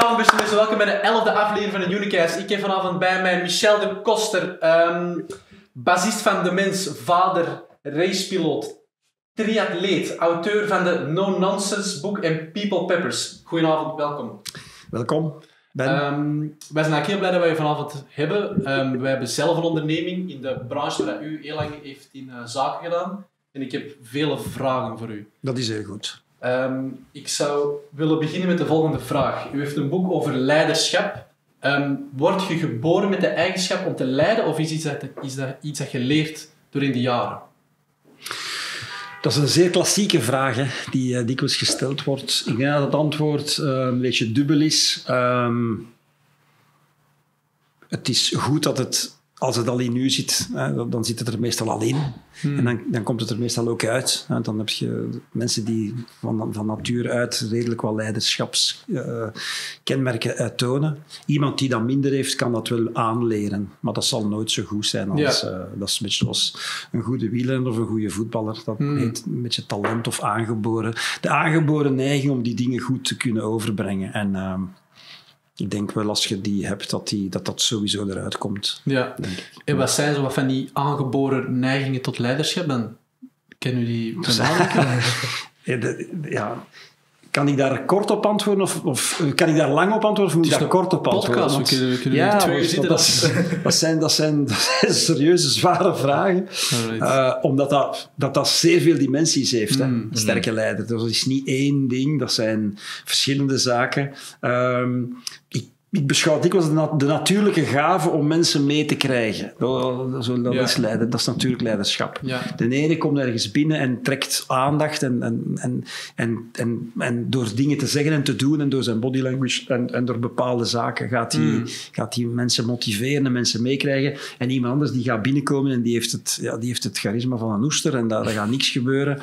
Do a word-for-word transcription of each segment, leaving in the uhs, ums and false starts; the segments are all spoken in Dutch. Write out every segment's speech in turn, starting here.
Goedenavond, beste mensen. Welkom bij de elfde aflevering van de Unicast. Ik heb vanavond bij mij Michel de Koster, um, bassist van De Mens, vader, racepiloot, triatleet, auteur van de No Nonsense boek en People Peppers. Goedenavond, welkom. Welkom, Ben. Um, wij zijn eigenlijk heel blij dat we je vanavond hebben. Um, wij hebben zelf een onderneming in de branche waar u heel lang heeft in uh, zaken gedaan. En ik heb vele vragen voor u. Dat is heel goed. Um, ik zou willen beginnen met de volgende vraag. U heeft een boek over leiderschap. Um, word je geboren met de eigenschap om te leiden of is, iets dat, is dat iets dat je leert door in de jaren? Dat is een zeer klassieke vraag, hè, die uh, dikwijls gesteld wordt. Ik denk dat het antwoord uh, een beetje dubbel is. Um, het is goed dat het, als het al in u zit, hè, dan zit het er meestal al in. Hmm. En dan, dan komt het er meestal ook uit. Hè. Dan heb je mensen die van, van natuur uit redelijk wel leiderschapskenmerken uh, uittonen. Iemand die dat minder heeft, kan dat wel aanleren. Maar dat zal nooit zo goed zijn. Als, ja. uh, dat is een beetje zoals een goede wielrenner of een goede voetballer. Dat hmm. heet een beetje talent of aangeboren. De aangeboren neiging om die dingen goed te kunnen overbrengen. En... Uh, Ik denk wel als je die hebt, dat die, dat, dat sowieso eruit komt. Ja. En wat zijn zo wat van die aangeboren neigingen tot leiderschap? Dan kennen jullie die benadrukken? Ja, kan ik daar kort op antwoorden? Of, of kan ik daar lang op antwoorden? Of moet ik daar kort op antwoorden? Podcast, we kunnen, we kunnen ja, twee uur zitten. Dat, dat, dat, zijn, dat, zijn, dat zijn serieuze, zware vragen. Uh, omdat dat, dat, dat zeer veel dimensies heeft. Mm. Hè? Een sterke leider. Dat is niet één ding. Dat zijn verschillende zaken. Um, ik Ik beschouw dikwijls de, nat- de natuurlijke gave om mensen mee te krijgen. Dat, dat, dat, ja. is, leider, dat is natuurlijk leiderschap. Ja. De ene komt ergens binnen en trekt aandacht en, en, en, en, en, en door dingen te zeggen en te doen en door zijn body language en, en door bepaalde zaken gaat hij mm. gaat hij mensen motiveren en mensen meekrijgen. En iemand anders die gaat binnenkomen en die heeft het, ja, die heeft het charisma van een oester en daar, daar gaat niks gebeuren.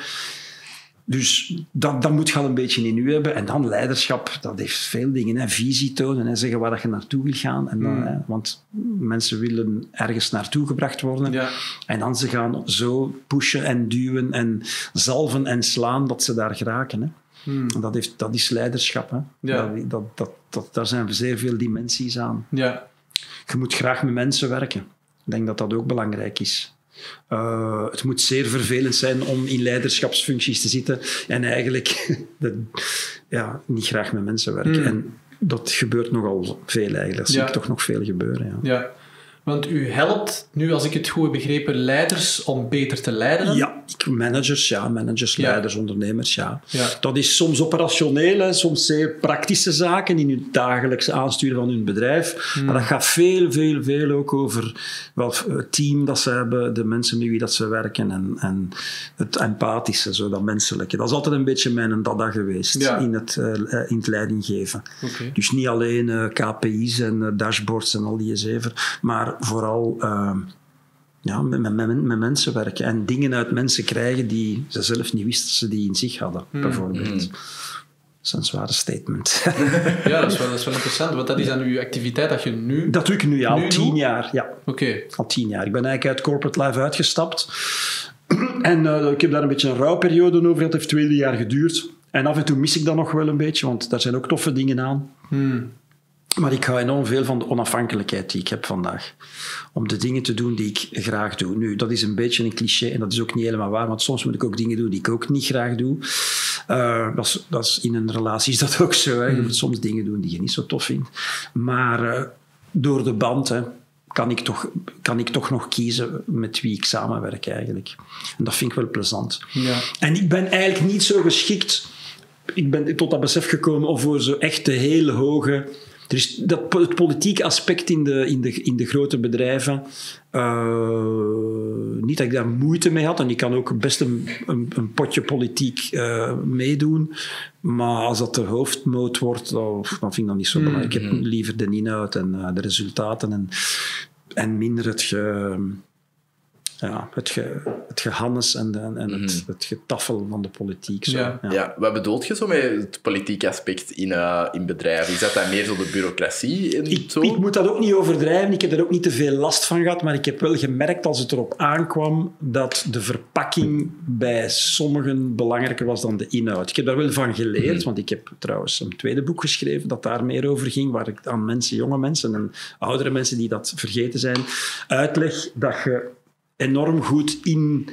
Dus dat, dat moet je al een beetje in u hebben. En dan leiderschap, dat heeft veel dingen. Hè. Visie tonen en zeggen waar je naartoe wil gaan. En dan, mm. hè, want mensen willen ergens naartoe gebracht worden. Ja. En dan ze gaan zo pushen en duwen en zalven en slaan dat ze daar geraken. Hè. Mm. En dat, heeft, dat is leiderschap. Hè. Ja. Dat, dat, dat, dat, daar zijn zeer veel dimensies aan. Ja. Je moet graag met mensen werken. Ik denk dat dat ook belangrijk is. Uh, het moet zeer vervelend zijn om in leiderschapsfuncties te zitten en eigenlijk de, ja, niet graag met mensen werken. Mm. En dat gebeurt nogal veel eigenlijk. Dat zie ja. ik toch nog veel gebeuren. Ja. Ja. Want u helpt nu, als ik het goed heb begrepen, leiders om beter te leiden? Ja, ik, managers, ja. Managers, ja. leiders, ondernemers, ja. ja. Dat is soms operationeel, hè, soms zeer praktische zaken in het dagelijks aansturen van hun bedrijf. Hmm. Maar dat gaat veel, veel, veel ook over wel, het team dat ze hebben, de mensen met wie dat ze werken en, en het empathische, zo, dat menselijke. Dat is altijd een beetje mijn dada geweest ja. in, het, uh, in het leidinggeven. Okay. Dus niet alleen uh, K P I's en uh, dashboards en al die zever, maar vooral uh, ja, met, met, met mensen werken en dingen uit mensen krijgen die ze zelf niet wisten dat ze die in zich hadden, mm. bijvoorbeeld. Mm. Dat is een zware statement. Ja, dat is, wel, dat is wel interessant, want dat is aan uw activiteit dat je nu... Dat doe ik nu, ja, al nu tien doe? jaar. Ja. Okay. Al tien jaar. Ik ben eigenlijk uit corporate life uitgestapt en uh, ik heb daar een beetje een rouwperiode over gehad. Het heeft twee jaar geduurd en af en toe mis ik dat nog wel een beetje, want daar zijn ook toffe dingen aan. Mm. Maar ik hou enorm veel van de onafhankelijkheid die ik heb vandaag. Om de dingen te doen die ik graag doe. Nu, dat is een beetje een cliché en dat is ook niet helemaal waar, want soms moet ik ook dingen doen die ik ook niet graag doe. Uh, dat, is, dat is in een relatie is dat ook zo. Hè. Je moet soms dingen doen die je niet zo tof vindt. Maar uh, door de band hè, kan, ik toch, kan ik toch nog kiezen met wie ik samenwerk eigenlijk. En dat vind ik wel plezant. Ja. En ik ben eigenlijk niet zo geschikt... Ik ben tot dat besef gekomen om voor zo echt de hele hoge... Er is dat, het politieke aspect in de, in de, in de grote bedrijven. Uh, niet dat ik daar moeite mee had. En ik kan ook best een, een, een potje politiek uh, meedoen. Maar als dat de hoofdmoot wordt, dan, dan vind ik dat niet zo belangrijk. Mm-hmm. Ik heb liever de inhoud en uh, de resultaten. En, en minder het, ge, ja, het, ge, het gehannes en, de, en Mm-hmm. het, het getaffel van de politiek. Zo. Ja. Ja. Ja, wat bedoelt je zo met het politieke aspect in, uh, in bedrijven? Is dat dan meer zo de bureaucratie en Ik, zo? ik moet dat ook niet overdrijven. Ik heb er ook niet te veel last van gehad. Maar ik heb wel gemerkt als het erop aankwam dat de verpakking bij sommigen belangrijker was dan de inhoud. Ik heb daar wel van geleerd. Mm. Want ik heb trouwens een tweede boek geschreven dat daar meer over ging. Waar ik aan mensen, jonge mensen en oudere mensen die dat vergeten zijn, uitleg dat je enorm goed in...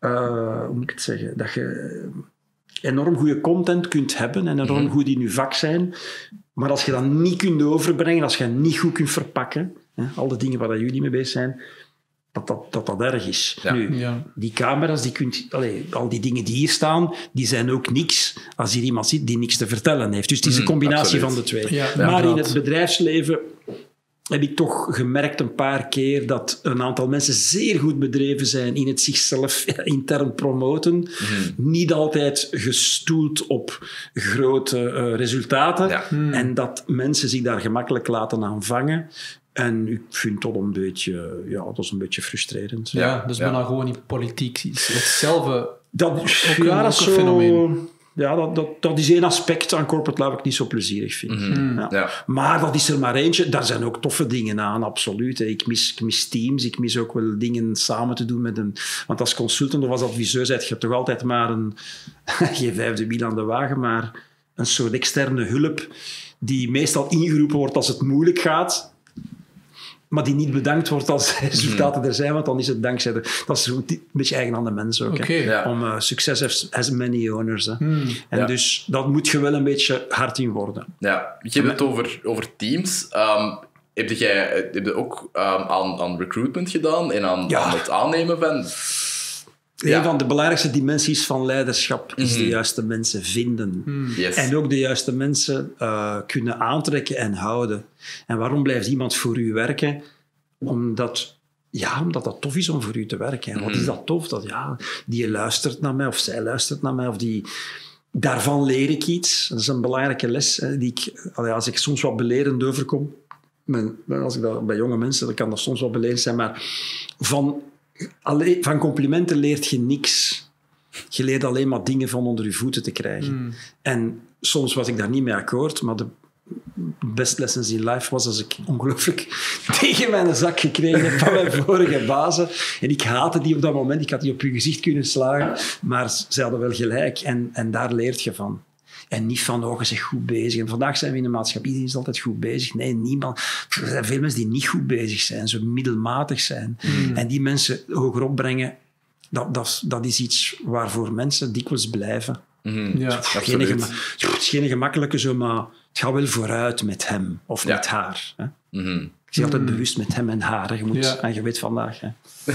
Uh, hoe moet ik het zeggen? Dat je enorm goede content kunt hebben en enorm Mm-hmm. goed in je vak zijn. Maar als je dat niet kunt overbrengen, als je dat niet goed kunt verpakken, hè, al de dingen waar jullie mee bezig zijn, dat dat, dat, dat erg is. Ja. Nu, Ja. die camera's, die kunt, allee, al die dingen die hier staan, die zijn ook niks als hier iemand zit die niks te vertellen heeft. Dus het is een Mm, combinatie absoluut. van de twee. Ja, maar in inderdaad. het bedrijfsleven heb ik toch gemerkt een paar keer dat een aantal mensen zeer goed bedreven zijn in het zichzelf intern promoten. Mm-hmm. Niet altijd gestoeld op grote uh, resultaten. Ja. En dat mensen zich daar gemakkelijk laten aan vangen. En ik vind dat een beetje, ja, dat is een beetje frustrerend. Ja, Ja, dus ja. bijna gewoon in politiek. Hetzelfde. Dat, een- ja, ook dat is een zo... fenomeen. Ja, dat, dat, dat is één aspect aan corporate life dat ik niet zo plezierig vind. Mm-hmm. Ja. Ja. Maar dat is er maar eentje. Daar zijn ook toffe dingen aan, absoluut. Ik mis, ik mis teams, ik mis ook wel dingen samen te doen met een... Want als consultant of als adviseur zijt je toch altijd maar een... geen vijfde wiel aan de wagen, maar een soort externe hulp die meestal ingeroepen wordt als het moeilijk gaat, maar die niet bedankt wordt als de resultaten er zijn, want dan is het dankzij de... Dat is een beetje eigen aan de mens ook. Oké. hè. Ja. Om uh, succes has, has many owners. Hè. Hmm. En Ja. dus dat moet je wel een beetje hard in worden. Ja, je hebt het over, over teams. Um, heb jij heb je ook um, aan, aan recruitment gedaan en aan, Ja. aan het aannemen van... Ja. Een van de belangrijkste dimensies van leiderschap is Mhm. de juiste mensen vinden. Yes. En ook de juiste mensen uh, kunnen aantrekken en houden. En waarom blijft iemand voor u werken? Omdat, ja, omdat dat tof is om voor u te werken. En wat Mhm. is dat tof? Dat, ja, die luistert naar mij of zij luistert naar mij. Of die, daarvan leer ik iets. Dat is een belangrijke les hè, die ik, allee, als ik soms wat belerend overkom. Men, als ik dat bij jonge mensen, dan kan dat soms wel belerend zijn. Maar van, alleen, van complimenten leert je niks. Je leert alleen maar dingen van onder je voeten te krijgen. Hmm. En soms was ik daar niet mee akkoord, maar de best lessons in life was als ik ongelooflijk tegen mijn zak gekregen heb van mijn vorige bazen. En ik haatte die op dat moment. Ik had die op je gezicht kunnen slagen, maar ze hadden wel gelijk. En, en daar leert je van. En niet van, oh, je bent goed bezig. En vandaag zijn we in een maatschappij die is altijd goed bezig. Nee, niemand. Er zijn veel mensen die niet goed bezig zijn, zo middelmatig zijn. Hmm. En die mensen hoger opbrengen, dat, dat, dat is iets waarvoor mensen dikwijls blijven. Mhm. Ja. Geen Absoluut. gema- het is geen gemakkelijke zo, maar het gaat wel vooruit met hem of Ja. met haar. Hè. Mhm. Ik zie altijd bewust met hem en haar. Hè. Je moet, Ja. En je weet vandaag. Hè. We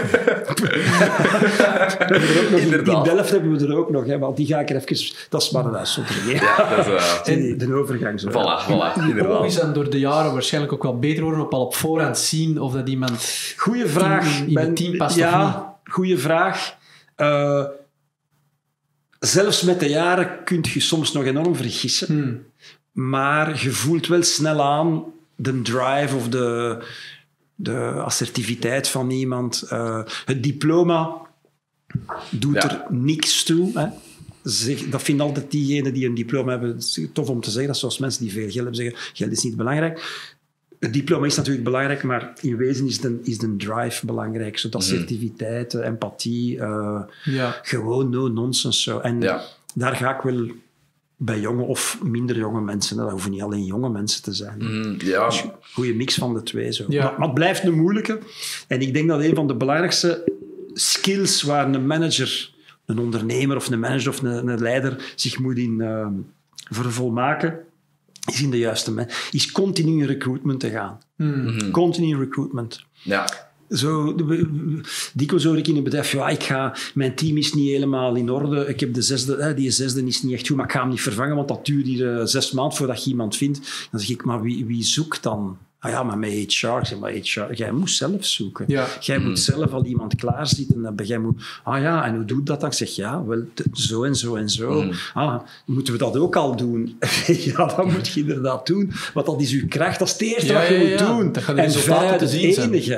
hebben er ook nog in, in Inderdaad. Delft hebben we er ook nog, hè, want die ga ik er even... Dat is maar een uitzondering. hè. Ja, dat is... uh, De, de overgang zo. voilà, voilà, Die inderdaad. is dan door de jaren waarschijnlijk ook wel beter worden op al op voorhand zien of dat iemand... Goeie vraag. in- in het team past of ja, goeie vraag. Uh, zelfs met de jaren kun je soms nog enorm vergissen. Hmm. Maar je voelt wel snel aan de drive of de, de assertiviteit van iemand. Uh, het diploma doet Ja. er niks toe. Hè. Zeg, dat vinden altijd diegenen die een diploma hebben. Het is tof om te zeggen, dat is zoals mensen die veel geld hebben zeggen, geld is niet belangrijk. Het diploma is natuurlijk belangrijk, maar in wezen is de, is de drive belangrijk. Zo de assertiviteit, de empathie, uh, Ja. gewoon no-nonsense. Zo. En Ja. daar ga ik wel bij jonge of minder jonge mensen, dat hoeven niet alleen jonge mensen te zijn. Mhm. Ja, Goeie mix van de twee. Zo. Ja. Maar, maar het blijft een moeilijke. En ik denk dat een van de belangrijkste skills waar een manager, een ondernemer of een manager of een, een leider zich moet in uh, vervolmaken, is in de juiste man, is continu in recruitment te gaan. Hmm. Continu in recruitment. ja. Zo, dikwijls hoor ik in een bedrijf, ja, ik ga, mijn team is niet helemaal in orde. Ik heb de zesde, hè, die zesde is niet echt goed, maar ik ga hem niet vervangen, want dat duurt hier uh, zes maanden voordat je iemand vindt. Dan zeg ik, maar wie, wie zoekt dan? Ah ja, maar met H R. Ik zeg, maar H R, jij moet zelf zoeken. Ja. Jij moet zelf al iemand klaarzitten hebben. Jij moet, ah ja, en hoe doet dat dan? Ik zeg, ja, wel, t- zo en zo en zo. Mm. Ah, moeten we dat ook al doen? Ja, dat moet je inderdaad doen. Want dat is uw kracht, dat is het eerste Ja, wat je ja, moet ja. doen. Dat gaat de en resultaten veruit te het zien zijn. enige.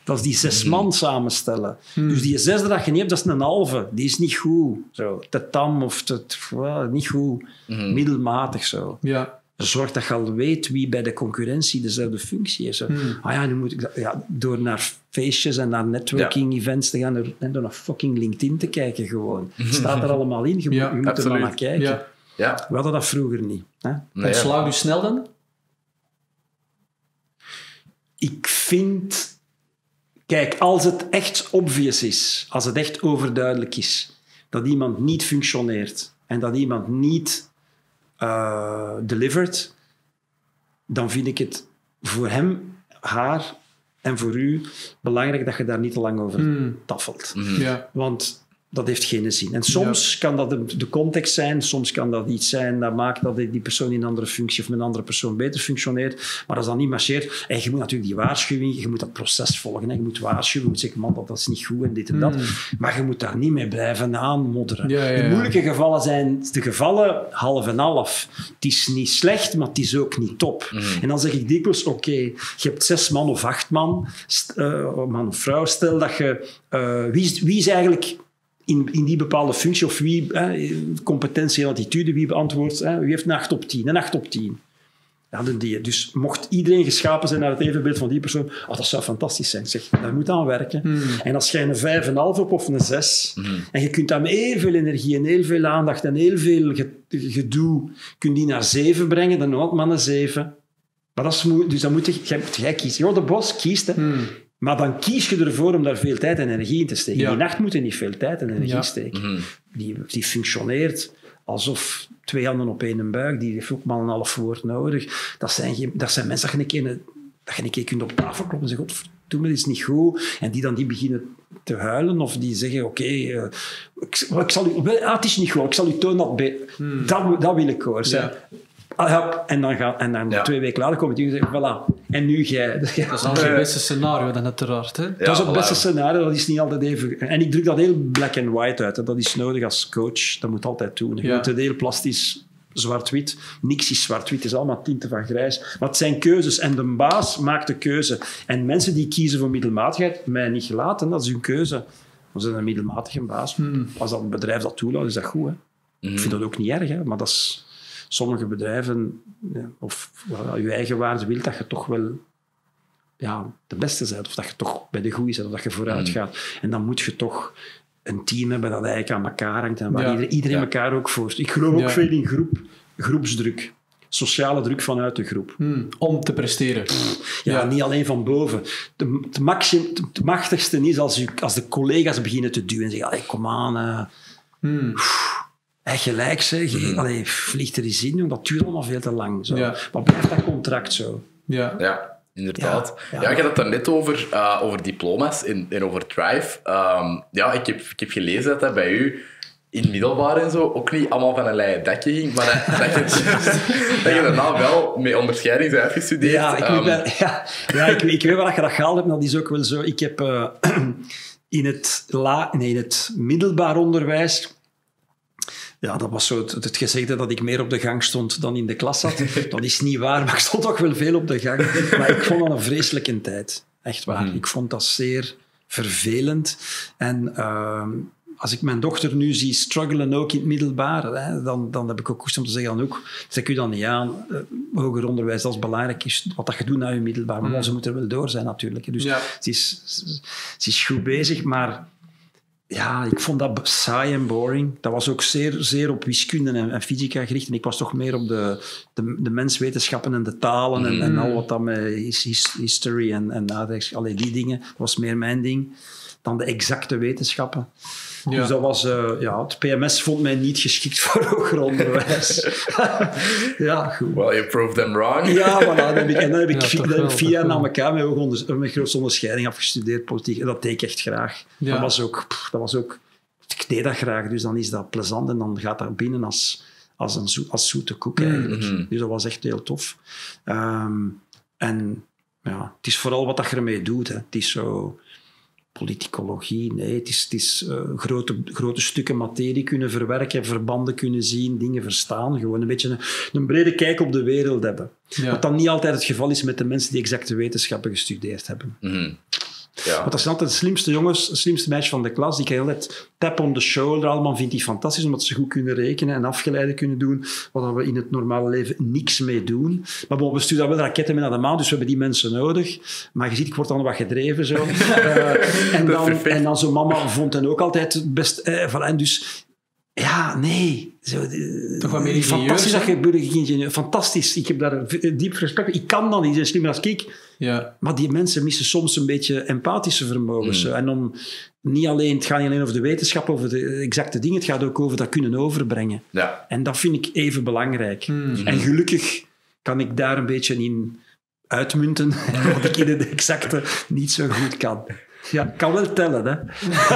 Dat is die zes man samenstellen. Hmm. Dus die zesde dat je niet hebt, dat is een halve. Die is niet goed. Zo. Te tam of te, well, niet goed. Hmm. Middelmatig zo. Ja. Zorg dat je al weet wie bij de concurrentie dezelfde functie heeft. Hmm. Ah ja, nu moet ik... Ja, door naar feestjes en naar networking-events te gaan en door naar fucking LinkedIn te kijken gewoon. Het staat er allemaal in. Je, ja, moet, je moet er maar naar kijken. Ja. Ja. We hadden dat vroeger niet. Hè? Nee, Ontslaag u snel dan? Ik vind... Kijk, als het echt obvious is, als het echt overduidelijk is, dat iemand niet functioneert en dat iemand niet uh, delivert, dan vind ik het voor hem, haar en voor u belangrijk dat je daar niet te lang over mm. taffelt. Mm. Ja. Want dat heeft geen zin. En soms ja. kan dat de, de context zijn, soms kan dat iets zijn dat maakt dat die persoon in een andere functie of met een andere persoon beter functioneert. Maar als dat niet marcheert, en je moet natuurlijk die waarschuwing, je moet dat proces volgen. Hè. Je moet waarschuwen, je moet zeggen, man, dat, dat is niet goed en dit en dat. Mm. Maar je moet daar niet mee blijven aanmodderen. Ja, ja, ja. De moeilijke gevallen zijn de gevallen half en half. Het is niet slecht, maar het is ook niet top. Mm. En dan zeg ik dikwijls, oké, okay, je hebt zes man of acht man, uh, man of vrouw, stel dat je... Uh, wie, is, wie is eigenlijk... In, in die bepaalde functie of wie, hè, competentie en attitude, wie beantwoordt, hè, wie heeft een acht op tien? Een acht op tien. Ja, die. Dus mocht iedereen geschapen zijn naar het evenbeeld van die persoon, oh, dat zou fantastisch zijn. Zeg, daar moet aan werken. Mm. En als jij een vijf komma vijf op of een zes, mm. en je kunt daar met heel veel energie en heel veel aandacht en heel veel gedoe, kun die naar zeven brengen, dan ook maar een zeven. Maar dat is moeilijk. Dus dan moet je, jij, jij kiezen. Jo, de bos kiest, hè. Mm. Maar dan kies je ervoor om daar veel tijd en energie in te steken. Ja. Die nacht moet je niet veel tijd en energie ja. steken. Mm-hmm. Die, die functioneert alsof twee handen op één buik. Die heeft ook maar een half woord nodig. Dat zijn, dat zijn mensen dat je een keer, dat je een keer kunt op tafel kloppen en zeggen, doe me dit niet goed. En die dan die beginnen te huilen of die zeggen, oké, okay, uh, ik, ik zal u... Ah, het is niet goed, ik zal u tonen dat... Be- mm. dat, dat wil ik horen. Ja. En dan, gaan, en dan ja. twee weken later komen die en zeggen, voilà, en nu jij. Dat is al het beste scenario dan uiteraard. Hè? Ja, dat is het beste scenario, dat is niet altijd even... En ik druk dat heel black and white uit. Hè. Dat is nodig als coach, dat moet altijd doen. Je ja. moet het heel plastisch zwart-wit. Niks is zwart-wit, het is allemaal tinten van grijs. Maar het zijn keuzes en de baas maakt de keuze. En mensen die kiezen voor middelmatigheid, mij niet gelaten, dat is hun keuze. Dan zijn een middelmatige baas. Hmm. Als dat een bedrijf dat toelaat, is dat goed. Hè. Hmm. Ik vind dat ook niet erg, hè, maar dat is... Sommige bedrijven, of well, je eigen waarde wil dat je toch wel ja, de beste bent, of dat je toch bij de goeie bent, of dat je vooruit gaat. Mm. En dan moet je toch een team hebben dat eigenlijk aan elkaar hangt en waar ja. iedereen, iedereen ja. elkaar ook voor. Ik geloof ook ja. veel in groep, groepsdruk. Sociale druk vanuit de groep. Mm, om te presteren. Ja, ja, niet alleen van boven. De, de, maxim, de, de machtigste is als, u, als de collega's beginnen te duwen en zeggen, hey, kom aan... Uh, mm. Hey, gelijk zeg, mm. allee, vliegt er eens in, dat duurt allemaal veel te lang. Zo. Ja. Maar blijft dat contract zo? Ja, ja inderdaad. Ja, ja. ja, je had het daar net over, uh, over diploma's en, en over Thrive. Um, ja, ik heb, ik heb gelezen dat dat bij u in middelbaar en zo ook niet allemaal van een leien dakje ging, maar dat, dat, je, dat je daarna wel met onderscheiding bent afgestudeerd. Ja, ik, um. weet, ja, ja, ik, ik weet waar je dat gehaald hebt, maar dat is ook wel zo. Ik heb uh, in, het la, nee, in het middelbaar onderwijs... Ja, dat was zo het, het gezegde dat ik meer op de gang stond dan in de klas zat. Dat is niet waar, maar ik stond toch wel veel op de gang. Maar ik vond dat een vreselijke tijd. Echt waar. Mm. Ik vond dat zeer vervelend. En uh, als ik mijn dochter nu zie struggelen, ook in het middelbaar, hè, dan, dan heb ik ook koest om te zeggen, dan ook, trek u dan niet aan. Uh, hoger onderwijs, dat is belangrijk. Is wat dat je doet na je middelbaar. Maar mm. ze moeten er wel door zijn, natuurlijk. Dus ja. het, is, het is goed bezig, maar... Ja, ik vond dat saai en boring. Dat was ook zeer, zeer op wiskunde en, en fysica gericht. En ik was toch meer op de, de, de menswetenschappen en de talen mm. en, en al wat dat met his, history en, en allee, die dingen. Dat was meer mijn ding dan de exacte wetenschappen. Ja. Dus dat was... Uh, ja, het P M S vond mij niet geschikt voor hoger onderwijs. Ja, goed. Well, you proved them wrong. Ja, voilà. Dan heb ik, en dan heb ik ja, vier, dan vier jaar na elkaar met, onder, met grootste onderscheiding afgestudeerd, politiek. En dat deed ik echt graag. Ja. Dat was ook... Pff, dat was ook ik deed dat graag, dus dan is dat plezant en dan gaat dat binnen als, als een zo, als zoete koek eigenlijk. Mm-hmm. Dus dat was echt heel tof. Um, en ja, het is vooral wat dat je ermee doet. Hè. Het is zo... politicologie, nee. Het is, het is uh, grote, grote stukken materie kunnen verwerken, verbanden kunnen zien, dingen verstaan. Gewoon een beetje een, een brede kijk op de wereld hebben. Ja. Wat dan niet altijd het geval is met de mensen die exacte wetenschappen gestudeerd hebben. Mm-hmm. Ja. Want dat zijn altijd de slimste jongens, de slimste meisjes van de klas. Die krijgen altijd tap on the shoulder. Allemaal vindt die fantastisch, omdat ze goed kunnen rekenen en afgeleiden kunnen doen, waar we in het normale leven niks mee doen. Maar bon, we sturen wel raketten mee naar de maan, dus we hebben die mensen nodig. Maar je ziet, ik word dan wat gedreven zo. uh, en, dan, en dan zo'n mama vond hen ook altijd het best. Eh, voilà, en dus... Ja, nee. Zo, Toch wat meer fantastisch dat hè? je burgeringenieur... Fantastisch. Ik heb daar een diep respect voor. Ik kan dat niet, zo slim als ik. Ja. Maar die mensen missen soms een beetje empathische vermogens. Mm. En om niet alleen, het gaat niet alleen over de wetenschap, over de exacte dingen, het gaat ook over dat kunnen overbrengen. Ja. En dat vind ik even belangrijk. Mm. En gelukkig kan ik daar een beetje in uitmunten, wat ik in het exacte niet zo goed kan. Ja, ik kan wel tellen, hè.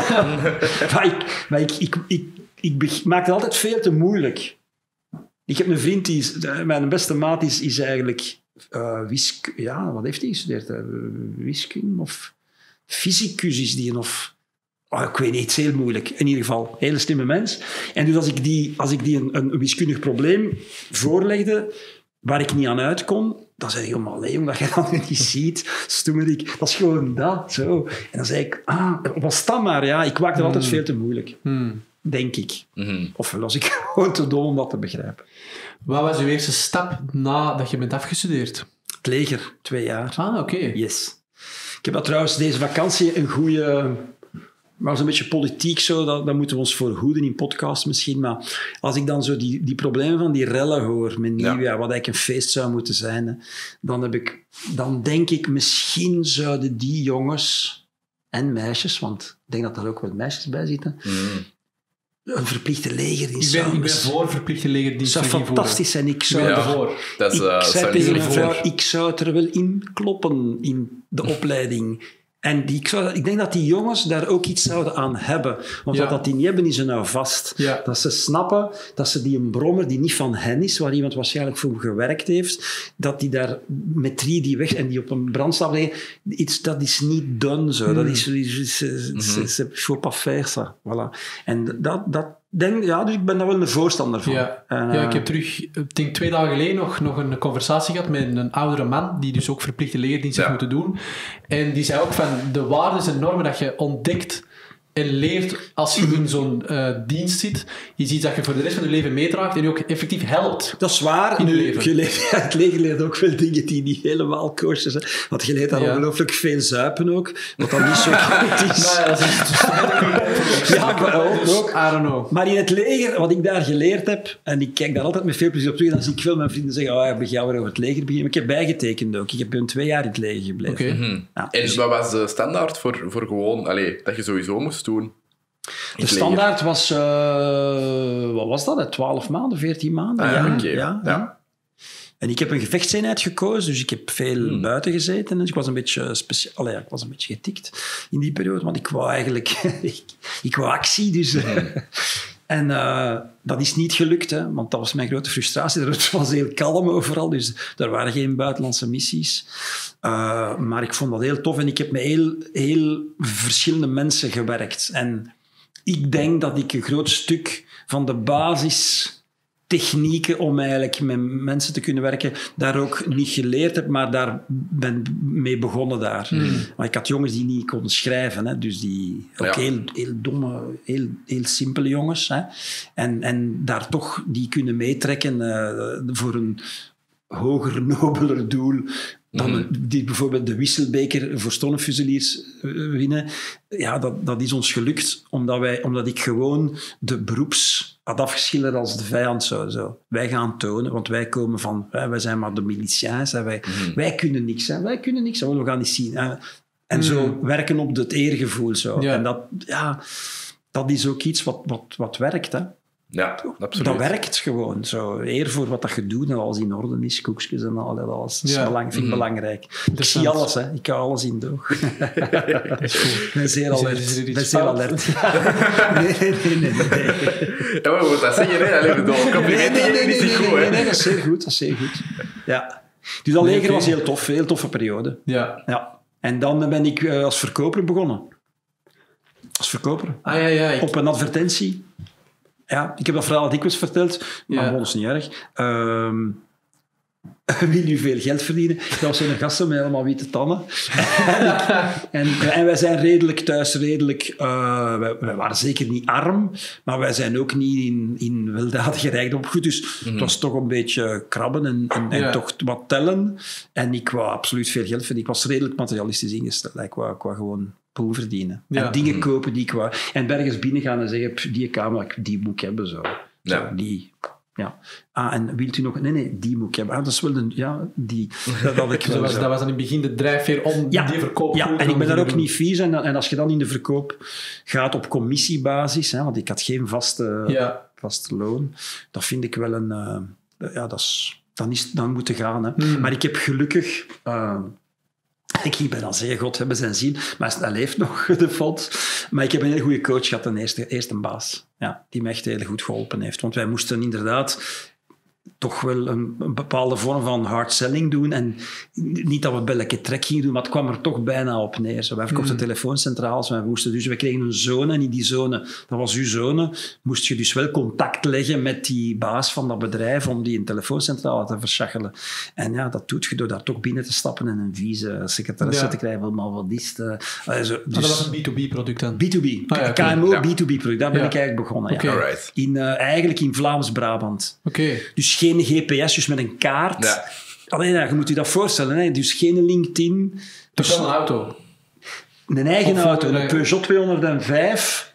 maar ik, maar ik, ik, ik, ik maak het altijd veel te moeilijk. Ik heb een vriend, die is, mijn beste maat is, is eigenlijk uh, wisk, ja, wat heeft hij gestudeerd? Uh, wiskunde of fysicus is die, of... Oh, ik weet niet, het is heel moeilijk. In ieder geval, een hele slimme mens. En dus als ik die, als ik die een, een wiskundig probleem voorlegde, waar ik niet aan uit kon, dan zei hij, oh, maar allee, jong, dat je dat nu niet ziet, stoemerik, dat is gewoon dat, zo. En dan zei ik, ah, was dat maar, ja. Ik maak er altijd Hmm. veel te moeilijk, Hmm. denk ik. Mm-hmm. Ofwel was ik gewoon te dom om dat te begrijpen. Wat was uw eerste stap nadat je bent afgestudeerd? Het leger, twee jaar. Ah, oké. Yes. Ik heb dat trouwens deze vakantie een goede... Maar zo'n beetje politiek zo, dat, dat moeten we ons voor hoeden in podcast misschien. Maar als ik dan zo die, die problemen van die rellen hoor met nieuwjaar, ja. wat eigenlijk een feest zou moeten zijn, hè, dan, heb ik, dan denk ik, misschien zouden die jongens en meisjes, want ik denk dat er ook wel meisjes bij zitten, Mm. een verplichte legerdienst Ik ben, ik ben zou... voor verplichte legerdienst. zou fantastisch zijn. Ik zou Ik ben er- ervoor. Dat is, ik uh, zei zou tegen niet mijn ver. vrouw, ik zou het er wel in kloppen in de opleiding. En die, ik, zou, ik denk dat die jongens daar ook iets zouden aan hebben. Want Ja. wat dat die niet hebben, is ze nou vast. Ja. Dat ze snappen dat ze die een brommer die niet van hen is, waar iemand waarschijnlijk voor gewerkt heeft, dat die daar met drie die weg en die op een brandstapel liggen, iets, dat is niet done zo. Dat is, is, is, is, is faut pas faire ça. Voilà. En dat, dat denk, ja, dus ik ben daar wel een voorstander van. Ja. En, ja, eh, ik heb terug, ik denk twee dagen geleden nog, nog een conversatie gehad met een oudere man, die dus ook verplichte legerdienst heeft Ja. moeten doen. En die zei ook van, de waarden en normen dat je ontdekt en leert als je in zo'n uh, dienst zit, is iets dat je voor de rest van je leven meedraagt en je ook effectief helpt. Dat is waar. In je Nu, leven. je leert, ja, het leger leert ook veel dingen die niet helemaal kosher zijn. Want je leert daar Ja. ongelooflijk veel zuipen ook, wat dan niet zo goed is. Nou ja, dat is Ja, maar ook, dus, ook. I don't know. Maar in het leger, wat ik daar geleerd heb, en ik kijk daar altijd met veel plezier op terug, dan zie ik veel mijn vrienden zeggen, oh, ja, gaan we over het leger beginnen. Maar ik heb bijgetekend ook. Ik heb een twee jaar in het leger gebleven. Oké. Mm-hmm. Ja, En dus wat was de standaard voor, voor gewoon... Allee, dat je sowieso moest doen? In de het standaard was, uh, wat was dat, hè? twaalf maanden, veertien maanden? Ah, ja, ja, oké. ja, Ja. ja. En ik heb een gevechtseenheid gekozen, dus ik heb veel Hmm. buiten gezeten. Dus ik was een beetje speciaal, allee, ik was een beetje getikt in die periode, want ik wou eigenlijk, ik, ik wou actie, dus. En uh, dat is niet gelukt, hè, want dat was mijn grote frustratie. Het was heel kalm overal, dus er waren geen buitenlandse missies. Uh, maar ik vond dat heel tof en ik heb met heel, heel verschillende mensen gewerkt. En ik denk dat ik een groot stuk van de basistechnieken om eigenlijk met mensen te kunnen werken, daar ook niet geleerd heb, maar daar ben mee begonnen daar. Mm. Maar ik had jongens die niet konden schrijven, hè, dus die ook Ja. heel, heel domme, heel, heel simpele jongens. Hè, en, en daar toch die kunnen meetrekken uh, voor een hoger, nobeler doel dan Mhm. die bijvoorbeeld de Wisselbeker voor Stonnenfuseliers uh, winnen. Ja, dat, dat is ons gelukt, omdat, wij, omdat ik gewoon de beroeps had afgeschilderd als de vijand zou. Zo. Wij gaan tonen, want wij komen van... Hè, wij zijn maar de militia's. Hè, wij, Mhm. wij kunnen niks. Hè, wij kunnen niks. Hè, we gaan niet zien. Hè. En Mm. zo werken op het eergevoel. Zo. Ja. En dat, ja, dat is ook iets wat, wat, wat werkt. Hè. Ja, absoluut. Dat werkt gewoon. Zo. Eer voor wat dat je doet en alles in orde is, koekjes en al, dat alles. Dat is Ja. belang, vind ik Mhm. belangrijk. Ik Interessant. zie alles, hè. Ik hou alles in doog. Dat is goed. Ik ben zeer Is er- alert. is er iets ben zeer fout? alert. nee, nee, nee, nee. nee. Ja, maar we moeten dat zeggen, hè. Allee, bedoel, Nee, complimenten nee, nee, geven is nee, niet nee, goed, nee, hè. nee, dat is zeer goed. Dat is zeer goed. Ja. Dus dat Nee, leger oké. was heel tof. Heel toffe periode. Ja. Ja. En dan ben ik uh, als verkoper begonnen. Als verkoper. Ah ja, ja. Ik, Op een advertentie. Ja, ik heb dat verhaal dikwijls verteld, maar Ja. dat is niet erg. Um, wil u veel geld verdienen? Dat was zo'n gasten met allemaal witte tanden. en, ik, en, en wij zijn redelijk thuis, redelijk... Uh, wij, wij waren zeker niet arm, maar wij zijn ook niet in, in weldadige rijkdom opgevoed. Dus mm-hmm. het was toch een beetje krabben en, en, en ja. toch wat tellen. En ik wou absoluut veel geld verdienen. Ik was redelijk materialistisch ingesteld. Ik wou, ik wou gewoon poen verdienen. Ja. En dingen mm-hmm. kopen die ik wou. En ergens binnen gaan en zeggen, die kamer, die moet ik hebben. Zo. Ja. Zo, die... Ja. Ah, en wilt u nog... Nee, nee, die moet ik hebben. Ah, dat is wel een... Ja, die... Dat, had ik dat, was, dat was dan in het begin de drijfveer om ja, die verkoop... Ja, en ik ben daar ook niet vies. En, en als je dan in de verkoop gaat op commissiebasis, hè, want ik had geen vaste, ja. vaste loon, dat vind ik wel een... Uh, ja, dat is... Dan, is, dan moet het gaan. Hè. Hmm. Maar ik heb gelukkig... Uh, ik ging bijna zeggen, God hebben zijn ziel. Maar dat leeft nog, de fond. Maar ik heb een hele goede coach gehad, een eerste, eerste baas. Ja, die me echt heel goed geholpen heeft. Want wij moesten inderdaad toch wel een, een bepaalde vorm van hard selling doen. En niet dat we belletje trek gingen doen, maar het kwam er toch bijna op neer. Zo, wij verkochten mm. telefooncentrales. Wij moesten dus, we kregen een zone en in die zone, dat was uw zone, moest je dus wel contact leggen met die baas van dat bedrijf om die een telefooncentrale te verschachelen. En ja, dat doet je door daar toch binnen te stappen en een vieze secretaresse ja. te krijgen. Wel, wat is het? Uh, zo, dus, ah, dat was een B twee B product dan? B twee B. Ah, ja, okay. K M O, ja. B twee B product. Daar ben ja. ik eigenlijk begonnen. Okay. Ja. Right. In, uh, eigenlijk in Vlaams-Brabant. Okay. Dus geen G P S, dus met een kaart. Ja. Alleen, ja, je moet je dat voorstellen. Hè? Dus geen LinkedIn. Dus wel een auto? Een eigen of auto. Een Peugeot tweehonderdvijf.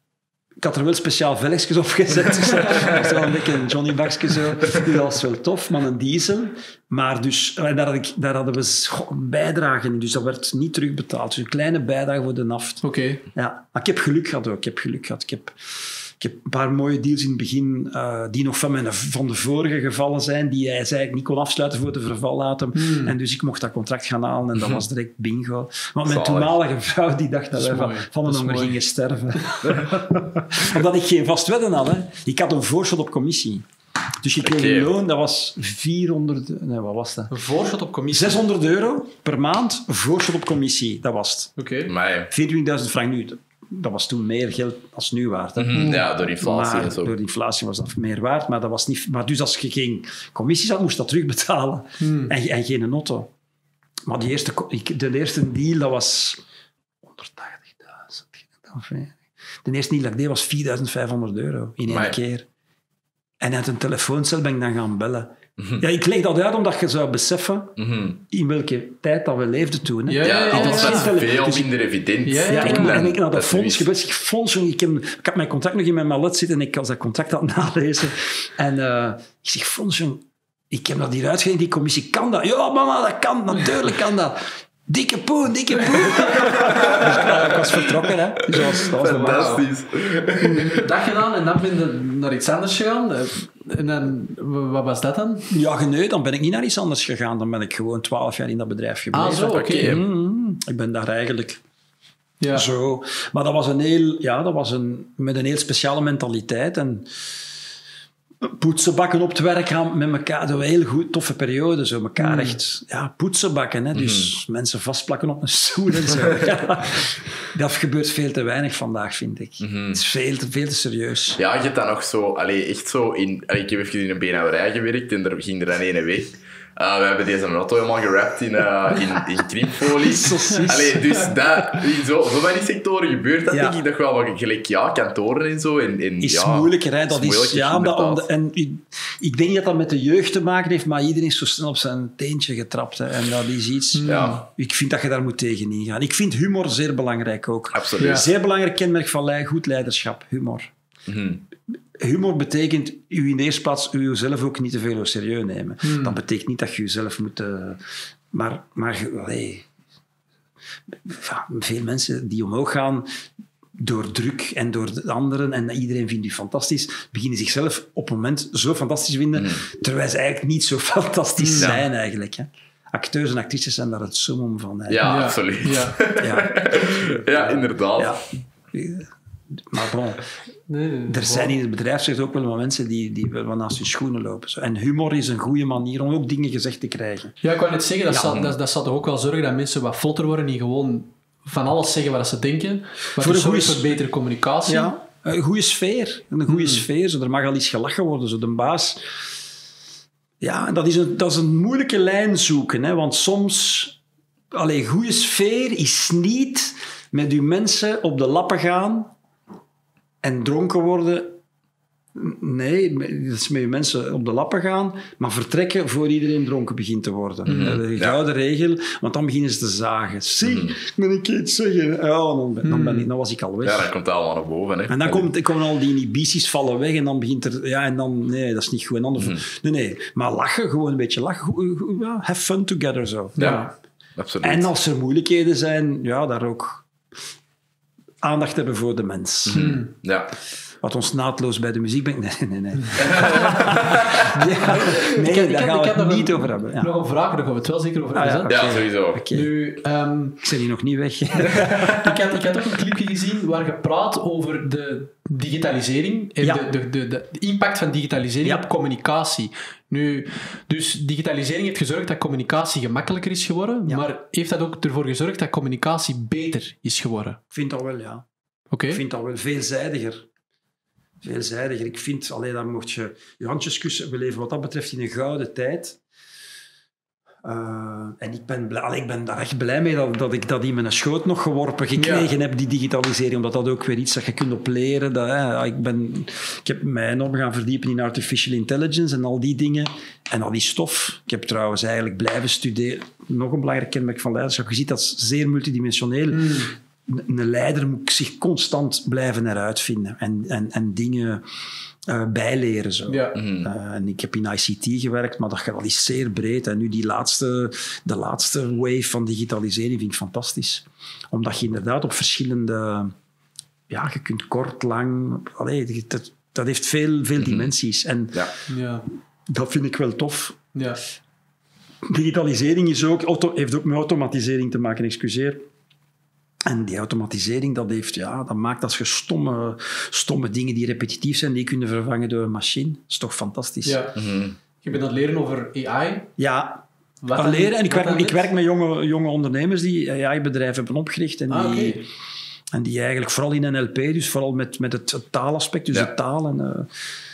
Ik had er wel speciaal velgjes op gezet. Dus dat was wel een beetje een Johnny Bakske zo. Dat was wel tof, maar een diesel. Maar dus, daar, had ik, daar hadden we goh, een bijdrage in. Dus dat werd niet terugbetaald. Dus een kleine bijdrage voor de naft. Oké. Okay. Ja, maar ik heb geluk gehad ook. Ik heb geluk gehad. Ik heb... Ik heb een paar mooie deals in het begin uh, die nog van, mijn, van de vorige gevallen zijn, die hij zei ik niet kon afsluiten voor de vervaldatum. Hmm. En dus ik mocht dat contract gaan halen en dat was direct bingo. Want mijn toenmalige vrouw die dacht dat, dat wij van, van een honger gingen sterven. Omdat ik geen vast wedden had. Hè. Ik had een voorschot op commissie. Dus je kreeg okay. een loon, dat was vierhonderd... Nee, wat was dat? Een voorschot op commissie? zeshonderd euro per maand, voorschot op commissie. Dat was het. Oké. Okay. vierentwintigduizend frank nu. Dat was toen meer geld als nu waard. Hè. Mm-hmm. Ja, door inflatie maar, en zo. Door inflatie was dat meer waard, maar dat was niet... Maar dus als je geen commissies had, moest je dat terugbetalen. Mm. En, en geen auto. Maar die eerste, de eerste deal, dat was... honderdtachtigduizend. De eerste deal dat ik deed was vierduizend vijfhonderd euro in één maar... keer. En uit een telefooncel ben ik dan gaan bellen. Mm-hmm. Ja, ik leg dat uit omdat je zou beseffen mm-hmm. in welke tijd dat we leefden toen. Hè. Ja, ja, ja, alles was veel dus, minder evident. Ja, ja, ik, en ik naar dat fonds gebeurd. Ik, fonds, ik, heb, ik heb mijn contract nog in mijn mallet zitten en ik was dat contract aan het nalezen. En uh, ik zeg, fonds, ik heb dat hier uitgegeven, die commissie, kan dat? Ja, mama, dat kan, natuurlijk kan dat. Dikke poen, dikke poen. Dus uh, ik was vertrokken, hè. Dus dat was, dat was fantastisch. Dat gedaan en dan ben je naar iets anders gegaan. En dan, wat was dat dan? Ja, nee, dan ben ik niet naar iets anders gegaan. Dan ben ik gewoon twaalf jaar in dat bedrijf gebleven. Ah, zo, oké. Okay. Mm-hmm. Ik ben daar eigenlijk... Ja. Zo. Maar dat was een heel... Ja, dat was een... Met een heel speciale mentaliteit en... Poetsenbakken op het werk gaan met elkaar. Dat was een heel goed, toffe periode. Zo. Elkaar mm. echt ja, poetsenbakken. Hè. Dus mm. mensen vastplakken op een stoel en zo. Ja. Dat gebeurt veel te weinig vandaag, vind ik. Mm-hmm. Het is veel te, veel te serieus. Ja, je hebt dan nog zo... Allee, echt zo in, allee, ik heb even in een beenhouwerij gewerkt en er ging er dan ene weg. Uh, we hebben deze auto helemaal gerapt in, uh, in, in krimpfolie. Allee, dus dat, in zo, zo van die sectoren gebeurt dat, ja. denk ik, nog wel. Maar gelijk, ja, kantoren en zo. En, en, is ja, moeilijker, hè. Dat is, is ja, dat om de, en ik, ik denk niet dat dat met de jeugd te maken heeft, maar iedereen is zo snel op zijn teentje getrapt. Hè. En dat is iets... Ja. Ik vind dat je daar moet tegen ingaan. Ik vind humor zeer belangrijk ook. Absoluut. Ja. Zeer belangrijk kenmerk van goed leiderschap, humor. Mm-hmm. Humor betekent u in de eerste plaats uzelf ook niet te veel serieus nemen. Hmm. Dat betekent niet dat je jezelf moet... Uh, maar maar allee, veel mensen die omhoog gaan door druk en door de anderen en iedereen vindt u fantastisch, beginnen zichzelf op het moment zo fantastisch vinden, hmm. terwijl ze eigenlijk niet zo fantastisch hmm. zijn eigenlijk. Hè. Acteurs en actrices zijn daar het summum van. Hè. Ja, ja, absoluut. Ja, ja. ja inderdaad. Ja. Maar bon, nee, nee, er zijn in het bedrijf ook wel mensen die, die wel naast hun schoenen lopen. En humor is een goede manier om ook dingen gezegd te krijgen. Ja, ik wou net zeggen, dat, ja. zal, dat, dat zal toch ook wel zorgen dat mensen wat vlotter worden die gewoon van alles zeggen wat ze denken. Maar voor een goede voor betere communicatie. Ja, een goede sfeer. Een goede hmm. sfeer. Zo, er mag al iets gelachen worden. Zo, de baas... Ja, dat is een, dat is een moeilijke lijn zoeken. Hè, want soms... Allee, goede sfeer is niet met uw mensen op de lappen gaan en dronken worden. Nee, dat is met je mensen op de lappen gaan, maar vertrekken voor iedereen dronken begint te worden. Mm-hmm. De gouden ja. regel, want dan beginnen ze te zagen. Zie, mm-hmm. ben ik iets zeggen? Ja, dan, ben, dan, ben ik, dan was ik al weg. Ja, dan komt het allemaal naar boven. Hè. En dan komt, komen al die inhibities vallen weg en dan begint er... Ja, en dan... Nee, dat is niet goed. En dan, mm-hmm. Nee, nee. Maar lachen, gewoon een beetje lachen. Ja, have fun together, zo. Ja, ja. Absoluut. En als er moeilijkheden zijn, ja, daar ook aandacht hebben voor de mens. Mm-hmm. Ja. Wat ons naadloos bij de muziek brengt. Nee, nee, nee. ja, nee, ik, daar gaan we het niet een, over hebben. Ja. Nog een vraag, daar gaan we het wel zeker over hebben. Ah, ja, okay. ja, sowieso. Okay. Nu, um, ik ben hier nog niet weg. ik, had, ik had ook een clipje gezien waar je praat over de digitalisering en ja. de, de, de, de impact van digitalisering ja. op communicatie. Nu, dus digitalisering heeft gezorgd dat communicatie gemakkelijker is geworden, ja. maar heeft dat ook ervoor gezorgd dat communicatie beter is geworden? Ik vind dat wel, ja. Okay. Ik vind dat wel veelzijdiger. Veelzijdiger. Ik vind, alleen dan mocht je je handjes kussen. We leven wat dat betreft in een gouden tijd. Uh, en ik ben, blij, allee, ik ben daar echt blij mee dat, dat ik dat in mijn schoot nog geworpen gekregen ja. heb, die digitalisering. Omdat dat ook weer iets dat je kunt opleren. Dat, hè, ik, ben, ik heb mij enorm gaan verdiepen in artificial intelligence en al die dingen. En al die stof. Ik heb trouwens eigenlijk blijven studeren. Nog een belangrijk kenmerk van leiderschap. Je ziet dat is zeer multidimensioneel. Mm. Een leider moet zich constant blijven heruitvinden en, en, en dingen uh, bijleren. Zo. Ja. Mm-hmm. Uh, en ik heb in I C T gewerkt, maar dat, dat is zeer breed. En nu die laatste, de laatste wave van digitalisering vind ik fantastisch. Omdat je inderdaad op verschillende... Ja, je kunt kort, lang... Allee, dat, dat heeft veel, veel mm-hmm. dimensies. En ja. Ja. dat vind ik wel tof. Ja. Digitalisering is ook, auto, heeft ook met automatisering te maken, excuseer. En die automatisering, dat, heeft, ja, dat maakt als je stomme, stomme dingen die repetitief zijn, die kunnen vervangen door een machine. Dat is toch fantastisch. Ja. Mm-hmm. Je bent aan het leren over A I. Ja, wat aan leren. En ik werk, ik is? werk met jonge, jonge ondernemers die A I-bedrijven hebben opgericht. En, ah, die, okay. en die eigenlijk vooral in N L P, dus vooral met, met het, het taalaspect, dus ja. de taal en... Uh,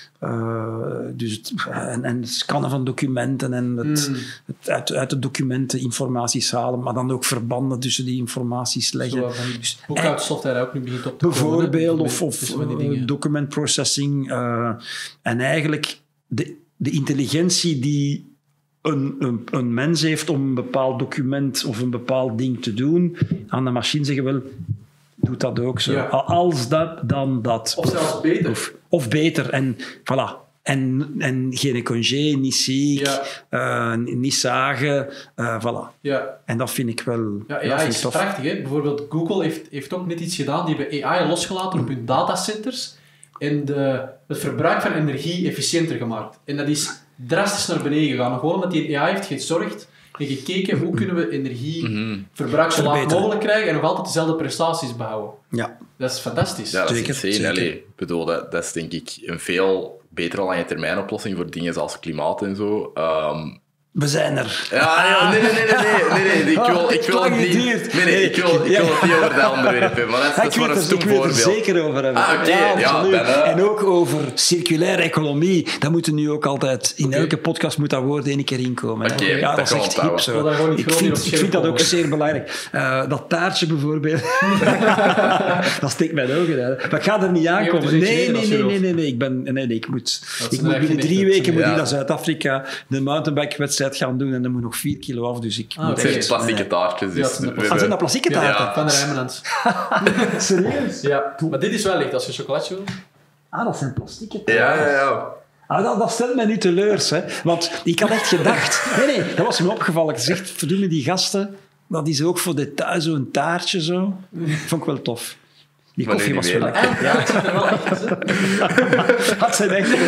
Uh, dus het, en, en het scannen van documenten en het, mm. het uit, uit de documenten informaties halen, maar dan ook verbanden tussen die informaties leggen. Zo, dus boekhoudsoftware ook nu begint op te bijvoorbeeld, of, of uh, document processing. Uh, en eigenlijk de, de intelligentie die een, een, een mens heeft om een bepaald document of een bepaald ding te doen, aan de machine zeggen wel... doet dat ook zo. Ja. Als dat, dan dat. Of zelfs beter. Of, of beter. En voilà. En, en geen congé, niet ziek, ja. uh, niet zagen. Uh, voilà. Ja. En dat vind ik wel... Ja, A I is tof. Prachtig. Hè? Bijvoorbeeld Google heeft, heeft ook net iets gedaan. Die hebben A I losgelaten op hun datacenters en de, het verbruik van energie efficiënter gemaakt. En dat is drastisch naar beneden gegaan. Gewoon omdat die A I heeft gezorgd en gekeken hoe kunnen we energieverbruik zo laag mogelijk krijgen en nog altijd dezelfde prestaties behouden. Ja. Dat is fantastisch. Ja, dat is insane. Allee, ik bedoel, dat, dat is denk ik een veel betere lange termijn oplossing voor dingen zoals klimaat en zo. Um, We zijn er. Ja, ja, nee, nee, nee, nee, nee, nee, ik wil, ik wil het niet. Nee, nee, ik wil, ik wil het niet over dat onderwerp hebben, maar dat is, dat is maar een stoem voorbeeld. Ik wil het er zeker over hebben. Ah, oké, okay, ja, ja, dan, uh... En ook over circulaire economie. Dat moet er nu ook altijd, in okay. elke podcast moet dat woord één keer inkomen. Oké, okay, ja, dat, dat is echt hip zo. Ik vind, ik vind dat ook zeer belangrijk. Uh, dat taartje bijvoorbeeld, dat steekt mijn ogen uit. Maar ik ga er niet aankomen. Nee, nee, nee, nee, nee, nee. Ik ben, nee, nee, ik moet, ik moet binnen drie weken moet ik naar Zuid-Afrika de mountainbike-wedstrijd gaan doen en dan moet nog vier kilo af, dus ik ah, moet echt... plastieke taartjes. Dus ja, ah, zijn dat plastieke taarten? Ja, van de Rijmenlands. Serieus? Ja, maar dit is wel licht als je chocolatje wil. Ah, dat zijn plastieke taarten. Ja, ja, ja. Ah, dat, dat stelt mij nu teleur, hè. Want ik had echt gedacht... Nee, nee, dat was me opgevallen. Ik zeg, verdomme die gasten, dat is ook voor detail zo'n taartje zo. Vond ik wel tof. Die maar koffie was wel lekker. Ja, het zit er wel echt in. Dat zijn echt...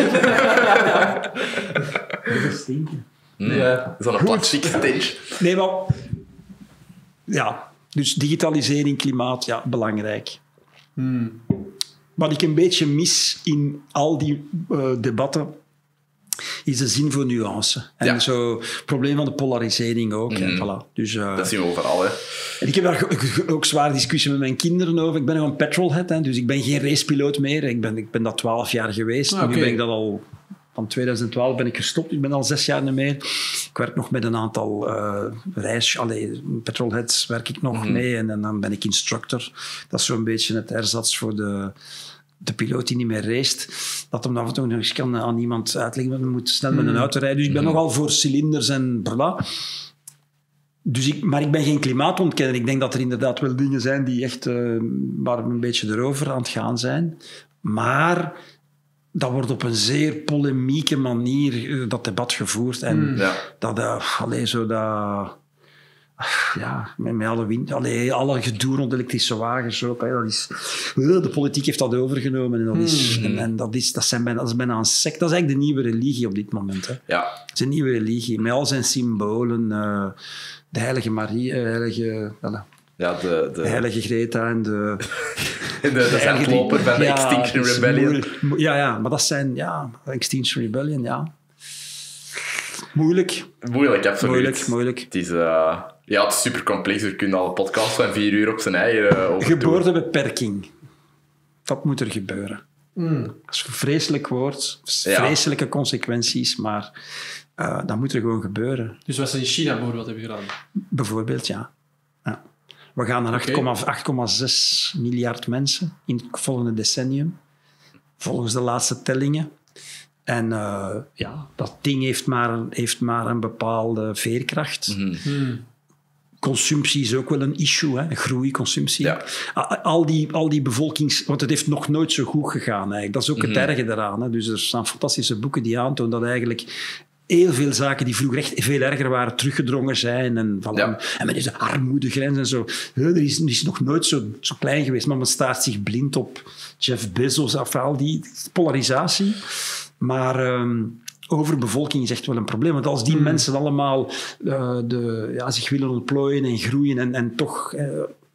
Dat is stinken. Mm. Ja. Is dat een plastic stench? Nee, maar... Ja, dus digitalisering, klimaat, ja, belangrijk. Hmm. Wat ik een beetje mis in al die uh, debatten, is de zin voor nuance. En ja. zo het probleem van de polarisering ook. Mm. En voilà. Dus, uh, dat zien we overal, hè. En ik heb daar ook zware discussie met mijn kinderen over. Ik ben nog een petrolhead, hè, dus ik ben geen racepiloot meer. Ik ben, ik ben dat twaalf jaar geweest. Ah, okay. Nu ben ik dat al... Van tweeduizend twaalf ben ik gestopt. Ik ben al zes jaar niet meer. Ik werk nog met een aantal uh, reis... Allee, petrolheads werk ik nog mm-hmm. mee. En, en dan ben ik instructor. Dat is zo'n beetje het ersatz voor de... de piloot die niet meer racet, dat hem af en toe nog eens kan aan iemand uitleggen, want hij moet snel met een auto rijden. Dus ik ben mm. nogal voor cilinders en bla. Dus ik, maar ik ben geen klimaatontkenner. Ik denk dat er inderdaad wel dingen zijn die echt uh, waar we een beetje erover aan het gaan zijn. Maar dat wordt op een zeer polemieke manier uh, dat debat gevoerd. En mm. ja. dat, uh, allee, zo dat... Ja, met, met alle, wind, allee, alle gedoe rond elektrische wagens ook. Hè, dat is, de politiek heeft dat overgenomen. En dat is, mm. en, en dat is, dat zijn bijna, dat is bijna een sect. Dat is eigenlijk de nieuwe religie op dit moment. Hè. Ja. Het is een nieuwe religie, met al zijn symbolen. Uh, de heilige Marie, uh, heilige... Uh, ja, de, de... de heilige Greta en de... de, de, de zandloper van de ja, Extinction Rebellion. Moe, ja, ja, maar dat zijn... Ja, Extinction Rebellion, ja. Moeilijk. Moeilijk, absoluut. Moeilijk, moeilijk. Het is... Uh... Ja, het is super complex. Je kunt al een podcast van vier uur op zijn eigen uh, over Geboortebeperking. Dat moet er gebeuren. Mm. Dat is een vreselijk woord. Vreselijke ja. consequenties, maar uh, dat moet er gewoon gebeuren. Dus wat ze in China bijvoorbeeld hebben gedaan? Bijvoorbeeld, ja. ja. We gaan naar okay. acht komma zes miljard mensen in het volgende decennium. Volgens de laatste tellingen. En uh, ja, dat ding heeft maar, heeft maar een bepaalde veerkracht. Mm-hmm. Mm. Consumptie is ook wel een issue, hè? Groei, consumptie. Ja. Al, die, al die bevolkings... Want het heeft nog nooit zo goed gegaan, eigenlijk. Dat is ook mm-hmm. het erge daaraan. Hè? Dus er staan fantastische boeken die aantonen dat eigenlijk heel veel zaken die vroeger echt veel erger waren, teruggedrongen zijn. En, van, ja. en met deze armoedegrens en zo. Er is, er is nog nooit zo, zo klein geweest, maar men staart zich blind op Jeff Bezos, af al die polarisatie. Maar... Um, overbevolking is echt wel een probleem. Want als die mm. mensen allemaal uh, de, ja, zich willen ontplooien en groeien en, en toch uh,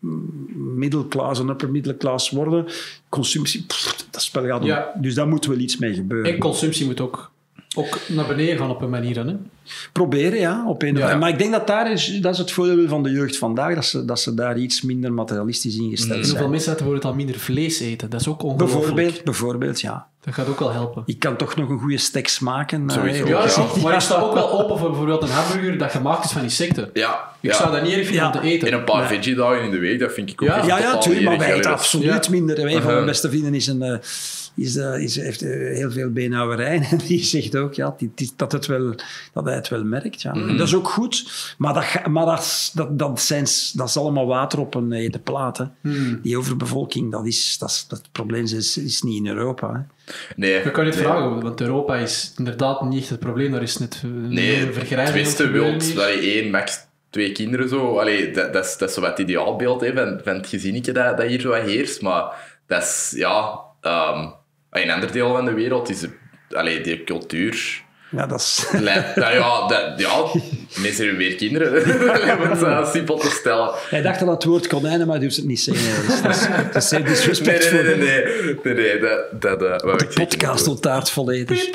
middelklaas en upper middelklaas worden, consumptie, pff, dat spel gaat om. Ja. Dus daar moet wel iets mee gebeuren. En consumptie moet ook, ook naar beneden gaan op een manier. Hè? Proberen, ja. Op een ja. Maar ik denk dat daar is, dat is het voordeel van de jeugd vandaag, dat ze, dat ze daar iets minder materialistisch ingesteld zijn. En hoeveel mensen laten bijvoorbeeld al minder vlees eten? Dat is ook ongelooflijk. Bijvoorbeeld, bijvoorbeeld, ja. Dat gaat ook wel helpen. Ik kan toch nog een goede steak smaken. Sowieso. Ja, ja, maar ik sta ook wel open voor bijvoorbeeld een hamburger dat gemaakt is van insecten. Ja. Ik ja. zou dat niet erg vinden ja. om te eten. En een paar nee. veggie-dagen in de week, dat vind ik ook ja. echt Ja, ja, tuurlijk, maar wij eten erg. absoluut ja. minder. Een uh-huh. van mijn beste vrienden is een... Uh, Is, uh, is, heeft uh, heel veel beenhouwerij en die zegt ook ja, die, die, dat, het wel, dat hij het wel merkt. Ja. Mm. En dat is ook goed, maar, dat, maar dat, dat, dat, zijn, dat is allemaal water op een hete plaat. Hè. Mm. Die overbevolking, dat, is, dat, is, dat probleem is, is niet in Europa. Hè. Nee. Dat kan je het nee. vragen, want Europa is inderdaad niet echt het probleem. Daar is net een nee, vergrijzing. Het Westen wil één, max twee kinderen. Zo. Allee, dat, dat, is, dat is zo wat het ideaalbeeld hè, van, van het gezinnetje dat, dat hier zo heerst. Maar dat is, ja... Um, in een ander deel van de wereld is allee, die cultuur... Ja, dat is... Leidt, nou ja, dat, ja, mensen hebben weer kinderen. Om het uh, simpel te stellen. Hij dacht aan het woord konijnen, maar hij durft het niet zeggen. Dus dat, is, dat is zeer disrespectvol. Nee, nee, nee. nee, nee, nee dat, dat, uh, de podcast ontaart volledig.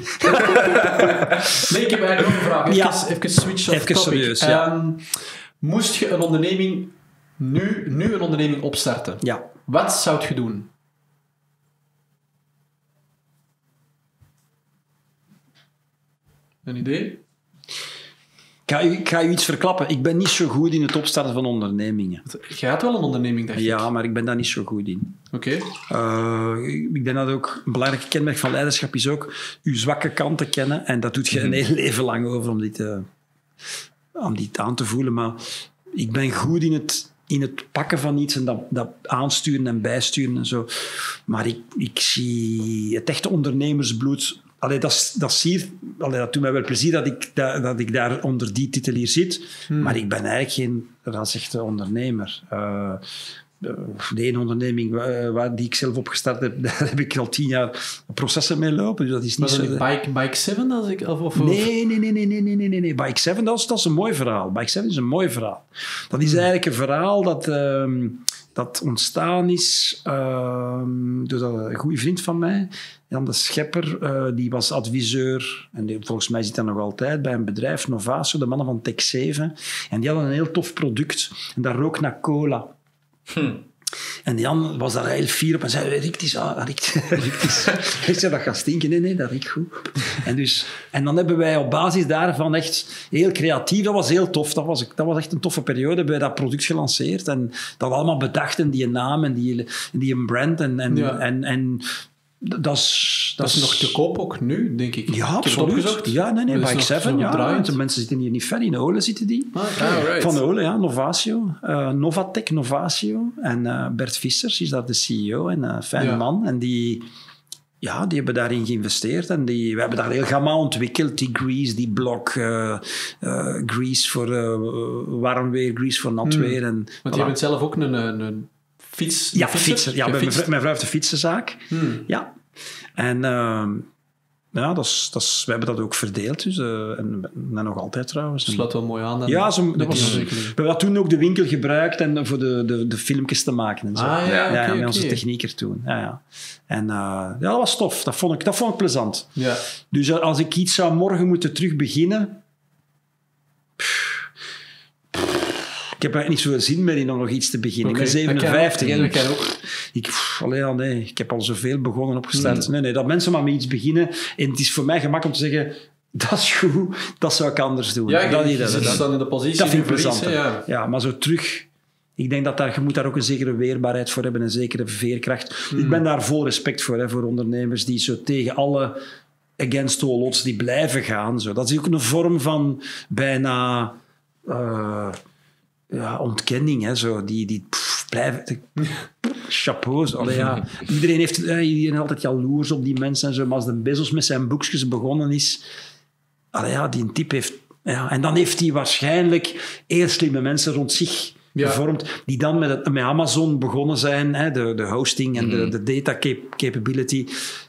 Nee, ik heb eigenlijk nog een vraag. Even, ja. even switch of even topic. Serieus, ja. um, moest je een onderneming... Nu, nu een onderneming opstarten. Ja. Wat zou je doen? Een idee? Ik ga, u, ik ga u iets verklappen. Ik ben niet zo goed in het opstarten van ondernemingen. Je had wel een onderneming, dacht ik. Ja, maar ik ben daar niet zo goed in. Oké. Okay. Uh, ik denk dat ook een belangrijk kenmerk van leiderschap is ook uw zwakke kanten kennen. En dat doet je mm-hmm. een heel leven lang over om dit, uh, om dit aan te voelen. Maar ik ben goed in het... in het pakken van iets en dat, dat aansturen en bijsturen en zo. Maar ik, ik zie het echte ondernemersbloed... Allee, dat, dat, zie, allee, dat doet mij wel plezier dat ik, dat, dat ik daar onder die titel hier zit. Hmm. Maar ik ben eigenlijk geen ras-echte ondernemer. Uh, de ene onderneming uh, waar, die ik zelf opgestart heb, daar heb ik al tien jaar processen mee lopen. Dus dat is niet was zo... Bike, Bike zeven? Als ik, of, of, nee, nee, nee, nee, nee, nee, nee, nee. Bike zeven, dat is, dat is een mooi verhaal. Bike zeven is een mooi verhaal. Dat is hmm. eigenlijk een verhaal dat... Uh, dat ontstaan is uh, door een goede vriend van mij, Jan de Schepper, uh, die was adviseur, en die, volgens mij zit hij nog altijd bij een bedrijf, Novaso, de mannen van Tech zeven. En die hadden een heel tof product, en dat rook naar cola. Hm. En Jan was daar heel fier op en zei, Rick, het is... Ah, Rick, Rick, het is. Ik zei, dat gaat stinken. Nee, nee, dat riekt goed. En, dus, en dan hebben wij op basis daarvan echt heel creatief, dat was heel tof, dat was, dat was echt een toffe periode, hebben wij dat product gelanceerd en dat allemaal bedacht en die naam en die, die een brand en... en, ja. en, en dat is, dat, dat is nog te koop ook nu, denk ik. Ja, ik absoluut. Ja, nee, nee, Bike zeven, ja. De mensen zitten hier niet ver. In Ole zitten die. Ah, okay. ah, right. Van Ole, ja. Novatio. Uh, Novatec, Novatio. En uh, Bert Vissers is daar de C E O en een uh, fijne ja. man. En die... Ja, die hebben daarin geïnvesteerd en die, we hebben daar heel gamma ontwikkeld. Die grease, die blok, uh, uh, grease voor uh, warm weer, grease voor nat weer. En, Want je voilà. bent zelf ook een, een, een fiets... Ja, fietser. fietser. Ja, mijn vrouw, mijn vrouw heeft een fietsenzaak. Hmm. Ja. En uh, ja, dat is, dat is, we hebben dat ook verdeeld. Dus, uh, en, en nog altijd trouwens. Dat sluit wel mooi aan. Dan ja, zo, dat was, we hebben toen ook de winkel gebruikt en voor de, de, de filmpjes te maken en zo. Ah, ja, ja, okay, ja, met okay. onze technieker toen. Ja, ja. En uh, ja, dat was tof. Dat vond ik, dat vond ik plezant. Ja. Dus uh, als ik iets zou morgen moeten terug beginnen... Ik heb eigenlijk niet zoveel zin meer in om nog iets te beginnen. Okay. Ik ben zevenenvijftig. Dat en kan ook. Ik, pff, allee, ja, nee, ik heb al zoveel begonnen opgesteld. Mm. Nee, nee, dat mensen maar met iets beginnen. En het is voor mij gemakkelijk om te zeggen... Dat is goed, dat zou ik anders doen. Ja, dat, je, dat, dat, dat, in de positie dat vind ik plezant. Ja. ja, maar zo terug... Ik denk dat daar, je moet daar ook een zekere weerbaarheid voor hebben. Een zekere veerkracht. Mm. Ik ben daar vol respect voor. Hè, voor ondernemers die zo tegen alle... Against all odds, die blijven gaan. Zo. Dat is ook een vorm van bijna... Uh, Ja, ontkenning, hè, zo. Die, die pff, blijven... Chapeau. Allee, ja. Iedereen heeft ja, iedereen is altijd jaloers op die mensen en zo. Maar als de Bezos met zijn boekjes begonnen is... Allee, ja, die type heeft... Ja, en dan heeft hij waarschijnlijk heel slimme mensen rond zich ja. gevormd, die dan met, het, met Amazon begonnen zijn, hè, de, de hosting en mm-hmm. de, de data cap- capability...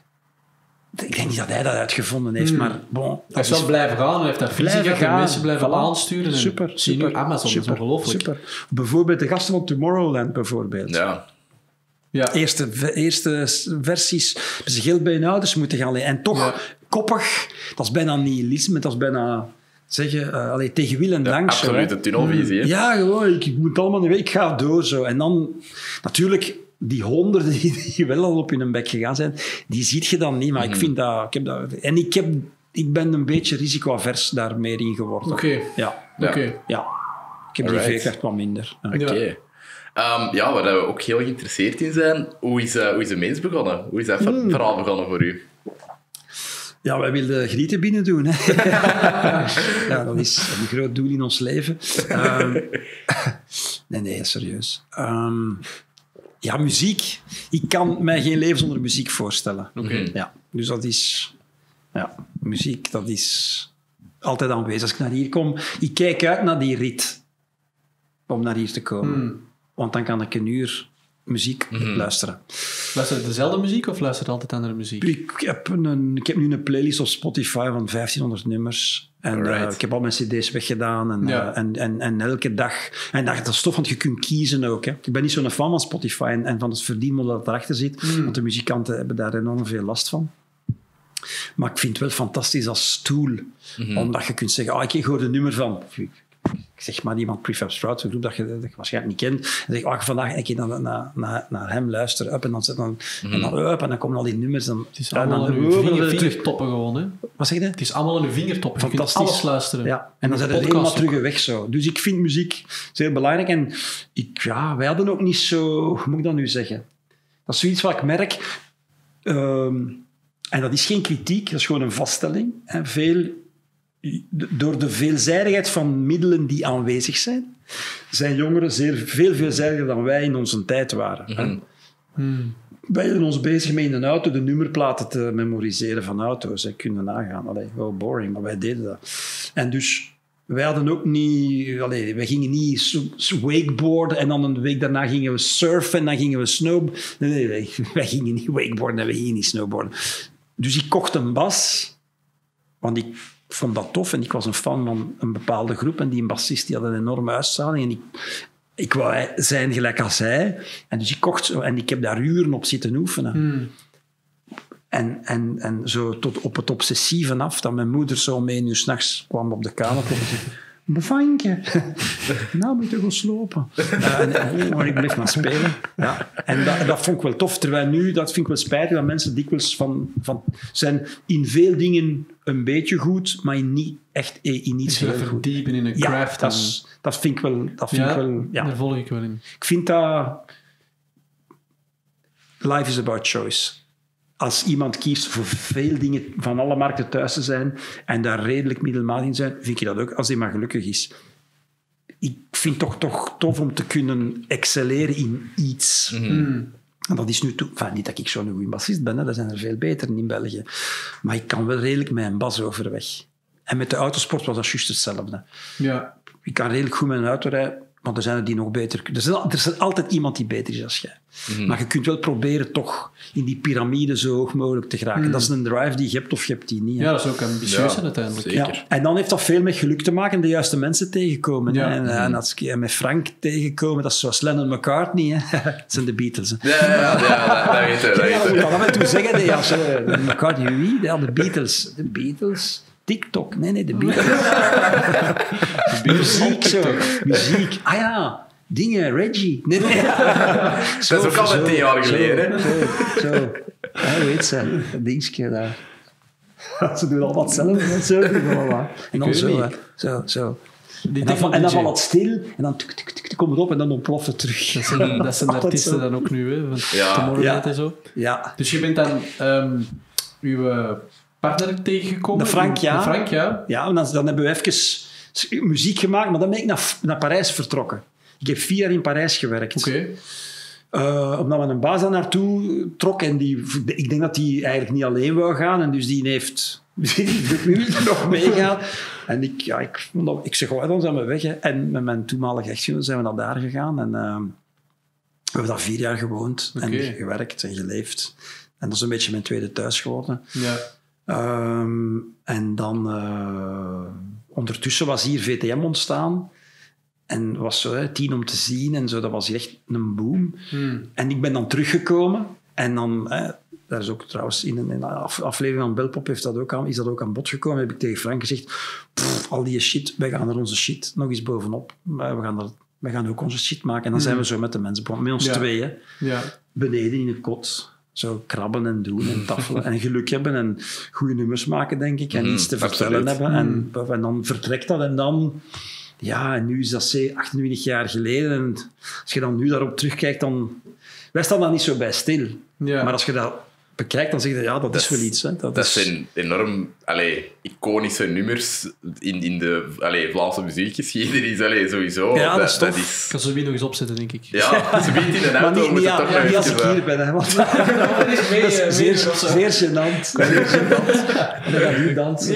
Ik denk niet dat hij dat uitgevonden heeft, mm. maar bon... Hij is wel blijven gaan, hij heeft daar visie gehad en mensen blijven voilà. aansturen. En super, zie super. Nu Amazon, super, dat is ongelooflijk. Super. Bijvoorbeeld de gasten van Tomorrowland, bijvoorbeeld. Ja. Ja. Eerste, eerste versies hebben ze geld bij hun ouders moeten gaan leggen. En toch, ja. koppig, dat is bijna nihilisme, dat is bijna... Zeggen, uh, allee, tegen wil en dank. Ja, absoluut, zo, de tunnelvisie. Mm. Ja, gewoon, ik, ik moet allemaal niet weten, ik ga door zo. En dan, natuurlijk... Die honderden die wel al op hun bek gegaan zijn, die ziet je dan niet. Maar mm-hmm. ik vind dat... Ik heb dat en ik, heb, ik ben een beetje risicoavers daar meer in geworden. Oké. Okay. Ja. Ja. Okay. ja. Ik heb Alright. die veerkracht wat minder. Ja. Oké. Okay. Um, ja, waar we ook heel geïnteresseerd in zijn, hoe is, uh, hoe is de mens begonnen? Hoe is dat mm. verhaal begonnen voor u? Ja, wij wilden grieten binnen doen. Hè. ja, dat is een groot doel in ons leven. Um, nee, nee, serieus. Um, Ja, muziek. Ik kan mij geen leven zonder muziek voorstellen. Okay. Ja, dus dat is... Ja, muziek, dat is altijd aanwezig. Als ik naar hier kom, ik kijk uit naar die rit om naar hier te komen. Mm. Want dan kan ik een uur muziek mm-hmm. luisteren. Luister je dezelfde muziek of luister je altijd andere muziek? Ik heb, een, ik heb nu een playlist op Spotify van vijftienhonderd nummers. En uh, ik heb al mijn cd's weggedaan. En, ja. uh, en, en, en elke dag... En dat, dat is tof, want je kunt kiezen ook. Hè. Ik ben niet zo'n fan van Spotify en, en van het verdienmodel dat erachter zit. Mm. Want de muzikanten hebben daar enorm veel last van. Maar ik vind het wel fantastisch als tool. Mm-hmm. Omdat je kunt zeggen, oh, ik hoor de nummer van... Ik zeg maar iemand, Prefab Sprout, een groep dat je, dat je waarschijnlijk niet kent. En zeg, oh, ik vandaag een keer naar, naar, naar, naar hem luisteren, up, en dan, dan, mm. en dan up, en dan komen al die nummers. Dan, het is allemaal aan uw vinger, vingertoppen gewoon. Hè? Wat zeg je? Het is allemaal aan uw vingertoppen. Je kunt alles luisteren. Ja. En dan zijn er helemaal terug weg zo. Dus ik vind muziek zeer belangrijk. En ik, ja, wij hadden ook niet zo... Hoe moet ik dat nu zeggen? Dat is zoiets wat ik merk. Um, en dat is geen kritiek, dat is gewoon een vaststelling. Hè. Veel... Door de veelzijdigheid van middelen die aanwezig zijn, zijn jongeren zeer, veel veelzijdiger dan wij in onze tijd waren. Mm-hmm. Hmm. Wij hielden ons bezig met in een auto de nummerplaten te memoriseren van auto's. Hè. Kunnen nagaan. Allee, wel boring, maar wij deden dat. En dus, wij hadden ook niet... Allee, wij gingen niet wakeboarden en dan een week daarna gingen we surfen en dan gingen we snowboarden. Nee, nee, wij, wij gingen niet wakeboarden en wij gingen niet snowboarden. Dus ik kocht een bas, want ik... Ik vond dat tof en ik was een fan van een bepaalde groep en die een bassist die had een enorme uitstraling en ik, ik wou zijn gelijk als hij. En dus ik kocht zo en ik heb daar uren op zitten oefenen. Hmm. En, en, en zo tot op het obsessieve af, dat mijn moeder zo om één uur 's nachts kwam op de kamer. Bevanke. Nou moet je gaan slopen. Uh, en, oh, ik bleef maar spelen. Ja. En dat, dat vond ik wel tof. Terwijl nu, dat vind ik wel spijtig, dat mensen dikwijls van, van zijn in veel dingen een beetje goed, maar in niet echt in iets heel goed. Verdiepen in een ja, craft. Dat, is, dat vind ik wel... Dat vind ja, ik wel ja. daar volg ik wel in. Ik vind dat... Life is about choice. Als iemand kiest voor veel dingen van alle markten thuis te zijn en daar redelijk middelmatig in zijn, vind je dat ook, als hij maar gelukkig is. Ik vind het toch, toch tof om te kunnen excelleren in iets. Mm. En dat is nu toe... Enfin, niet dat ik zo'n goede bassist ben, hè. Er zijn er veel beter in België. Maar ik kan wel redelijk met een bas overweg. En met de autosport was dat juist hetzelfde. Ja. Ik kan redelijk goed met een auto rijden, maar er zijn er die nog beter... Er is, er is altijd iemand die beter is dan jij. Mm-hmm. Maar je kunt wel proberen toch in die piramide zo hoog mogelijk te geraken. Mm. Dat is een drive die je hebt of je hebt die niet. Hè. Ja, dat is ook ambitieus ja, uiteindelijk. Zeker. Ja. En dan heeft dat veel met geluk te maken en de juiste mensen tegenkomen. Ja. En, mm. en als ik met Frank tegenkomen, dat is zoals Lennon McCartney. Hè. Dat zijn de Beatles. Hè. Ja, ja, ja, ja, dat, dat weet je. Dat ja, weet je. dat moet ik af en toe zeggen. Nee, ja, zo, McCartney, wie? Ja, de Beatles. De Beatles... TikTok. Nee, nee, de Beatles. de Beatles muziek, zo. Muziek. Ah ja, dingen, Reggie. Nee, nee. Zo, dat is ook al met tien jaar geleden. Zo, zo. zo. Ja, weet ze, dat dingetje daar. Ze doen allemaal hetzelfde. Zo, en dan zo, zo, zo. En dan, en dan valt het stil, en dan tuk, tuk, tuk, tuk, komt het op en dan ontploft het terug. Dat zijn, dat zijn de artiesten dan ook nu, hè, van ja. Tomorrowland ja. en zo. Ja. Dus je bent dan um, uw partner tegengekomen? De Frank, ja. De Frank, ja. Ja, en dan, dan hebben we even muziek gemaakt, maar dan ben ik naar, naar Parijs vertrokken. Ik heb vier jaar in Parijs gewerkt. Oké. Okay. Uh, omdat we een baas daar naartoe trok en die, ik denk dat die eigenlijk niet alleen wou gaan en dus die heeft die wilde nog meegaan. En ik, ja, ik, ik zeg, oh, dan zijn we weg. Hè. En met mijn toenmalige echtgenoot zijn we naar daar gegaan en uh, we hebben daar vier jaar gewoond okay. en gewerkt en geleefd. En dat is een beetje mijn tweede thuis geworden. Ja. Um, en dan uh, ondertussen was hier V T M ontstaan en was zo hè, tien om te zien en zo, dat was hier echt een boom. Hmm. En ik ben dan teruggekomen en dan, hè, daar is ook trouwens in een, in een aflevering van Belpop heeft dat ook aan, is dat ook aan bod gekomen, heb ik tegen Frank gezegd, pff, al die shit, wij gaan er onze shit nog eens bovenop, we gaan, er, we gaan ook onze shit maken en dan hmm. zijn we zo met de mensen, met ons ja. tweeën, ja. beneden in het kot. Zo krabben en doen en tafelen en geluk hebben en goede nummers maken, denk ik. En mm, iets te vertellen absoluut. hebben. En, en dan vertrekt dat en dan... Ja, en nu is dat achtentwintig jaar geleden. En als je dan nu daarop terugkijkt, dan... Wij staan daar niet zo bij stil. Ja. Maar als je dat bekijkt, dan zeg je, ja, dat, dat is wel iets. Hè. Dat, dat is... zijn enorm allee, iconische nummers in, in de allee, Vlaamse muziekgeschiedenis. Allee, sowieso. Ja, dat, dat is tof. Ik is... kan ze weer nog eens opzetten, denk ik. Ja, ze biedt in een auto. Maar niet, ja, ja, niet als ik hier ben. Hè, want... dat is mee, dat is zeer, zeer gênant. Zeer gênant. En dan gaan nu dansen.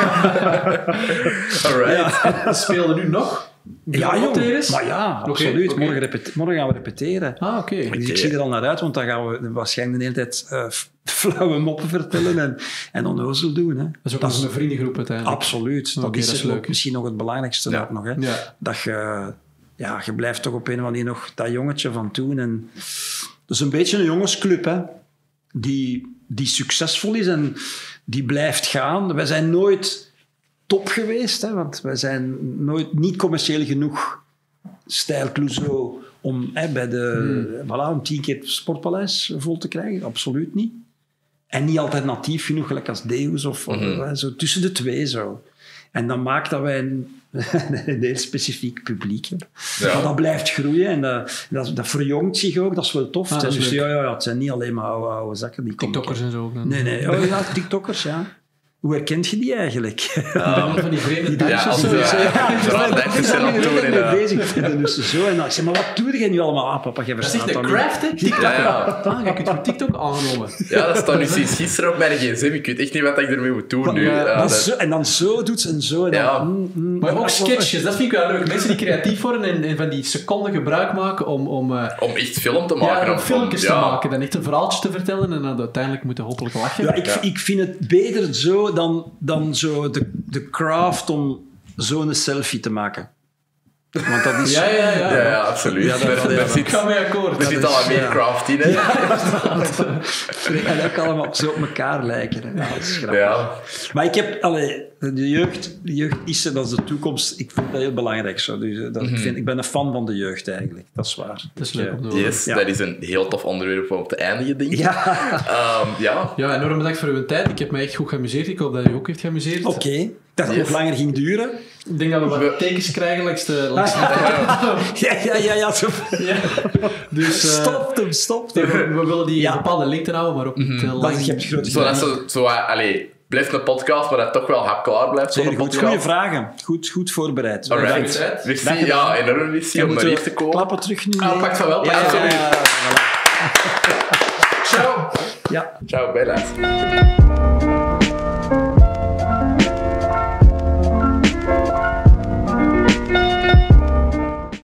Alright. Ja. Spelen nu nog? Ja, jong. Maar ja, absoluut. Okay, okay. Morgen, repete- morgen gaan we repeteren. Ah, oké. Okay. Dus ik zie er al naar uit, want dan gaan we waarschijnlijk de hele tijd uh, flauwe moppen vertellen en, en onnozel doen. Hè. Dat is ook dat nog een vriendengroep uiteindelijk. Absoluut. Dat okay, is, dat is leuk, misschien nog het belangrijkste ja. ook nog. Hè. Ja. Dat je, ja, je blijft toch op een of andere manier nog dat jongetje van toen. En, dat is een beetje een jongensclub, hè, die, die succesvol is en die blijft gaan. Wij zijn nooit... top geweest, hè, want wij zijn nooit niet commercieel genoeg stijl Clouseau om hè, bij de hmm. voilà, om tien keer het Sportpaleis vol te krijgen, absoluut niet. En niet alternatief genoeg, gelijk als Deus of mm-hmm. of, zo, tussen de twee zo. En dat maakt dat wij een, een heel specifiek publiek hebben. Ja. Maar dat blijft groeien en dat, dat, dat verjongt zich ook, dat is wel tof. Ah, dus, ja, ja, ja, het zijn niet alleen maar oude, oude zakken. Die TikTokkers en zo ook. Dan. Nee, nee, oh, ja, TikTokkers, ja. Hoe herkent je die eigenlijk? Ja, van die vreemde dansjes. Ja, als, ja, ja, dansjes zijn aan het doen. Ik ben bezig. En dus zo. En dan, ik zeg, maar wat doe je nu allemaal? Ah, papa, jij verstaat dat niet. Dat is echt een craft, hè? TikTok. Ja, ja. Ah, je kunt voor TikTok aangenomen. Ja, dat staat nu sinds gisteren op mijn gsm. Ik weet echt niet wat ik ermee moet doen nu. Maar, ja, maar dat... zo, en dan zo doet ze en zo. En dan, ja. mm, mm, maar ook sketches, dat vind ik wel leuk. Mensen die creatief worden en, en van die seconden gebruik maken om... Om, uh, om echt film te maken. Ja, om filmpjes te ja. maken. Dan echt een verhaaltje te vertellen en dan uiteindelijk moeten hopelijk lachen. Ja, ik, ja. ik vind het beter zo dan... dan zo de, de craft om zo'n selfie te maken. Want dat is... Ja, ja, ja. Ja, ja, absoluut. Ja, dat- er, ja, er dat- zit, Ik ga mee akkoord. er zit dat al is- meer ja. craft in, hè? Die gaan ook allemaal zo op elkaar lijken. Hè. Ja, dat is grappig. Ja. Maar ik heb... Allee, de jeugd, de jeugd is er, dat is de toekomst. Ik vind dat heel belangrijk. Zo. Dus, eh, dat, ik, vind, ik ben een fan van de jeugd eigenlijk. Dat is waar. Dat is Ik, leuk eh, om te horen. Yes, Ja. dat is een heel tof onderwerp om op te eindigen, denk ik. Ja, Ehm, ja. Ja, enorm bedankt voor uw tijd. Ik heb mij echt goed geamuseerd. Ik hoop dat u ook heeft geamuseerd. oké. Okay. Dat het Yes. nog langer ging duren. Ik denk dat we wat We- tekens krijgen langs de... Langs de Ja, ja, ja. ja zo. ja. Dus eh, Stop hem, stop we, hem. we willen die Ja. bepaalde lengte houden, maar ook niet te lang. Maar je hebt grote Zodat ze, zo, uh, allee, blijft een podcast, maar dat toch wel hapklaar blijft, zo'n Zeer goed. podcast. Goeie vragen. Goed, goed voorbereid. Alright. Bedankt. Dank Merci, je ja, wel. enorm merci Je om moet naar hier er te komen. klappen terug nu. Ah, pakt van wel. Ja, ja, Absoluut. ja, ja, voilà. Ciao. Ja. Ciao, Bella.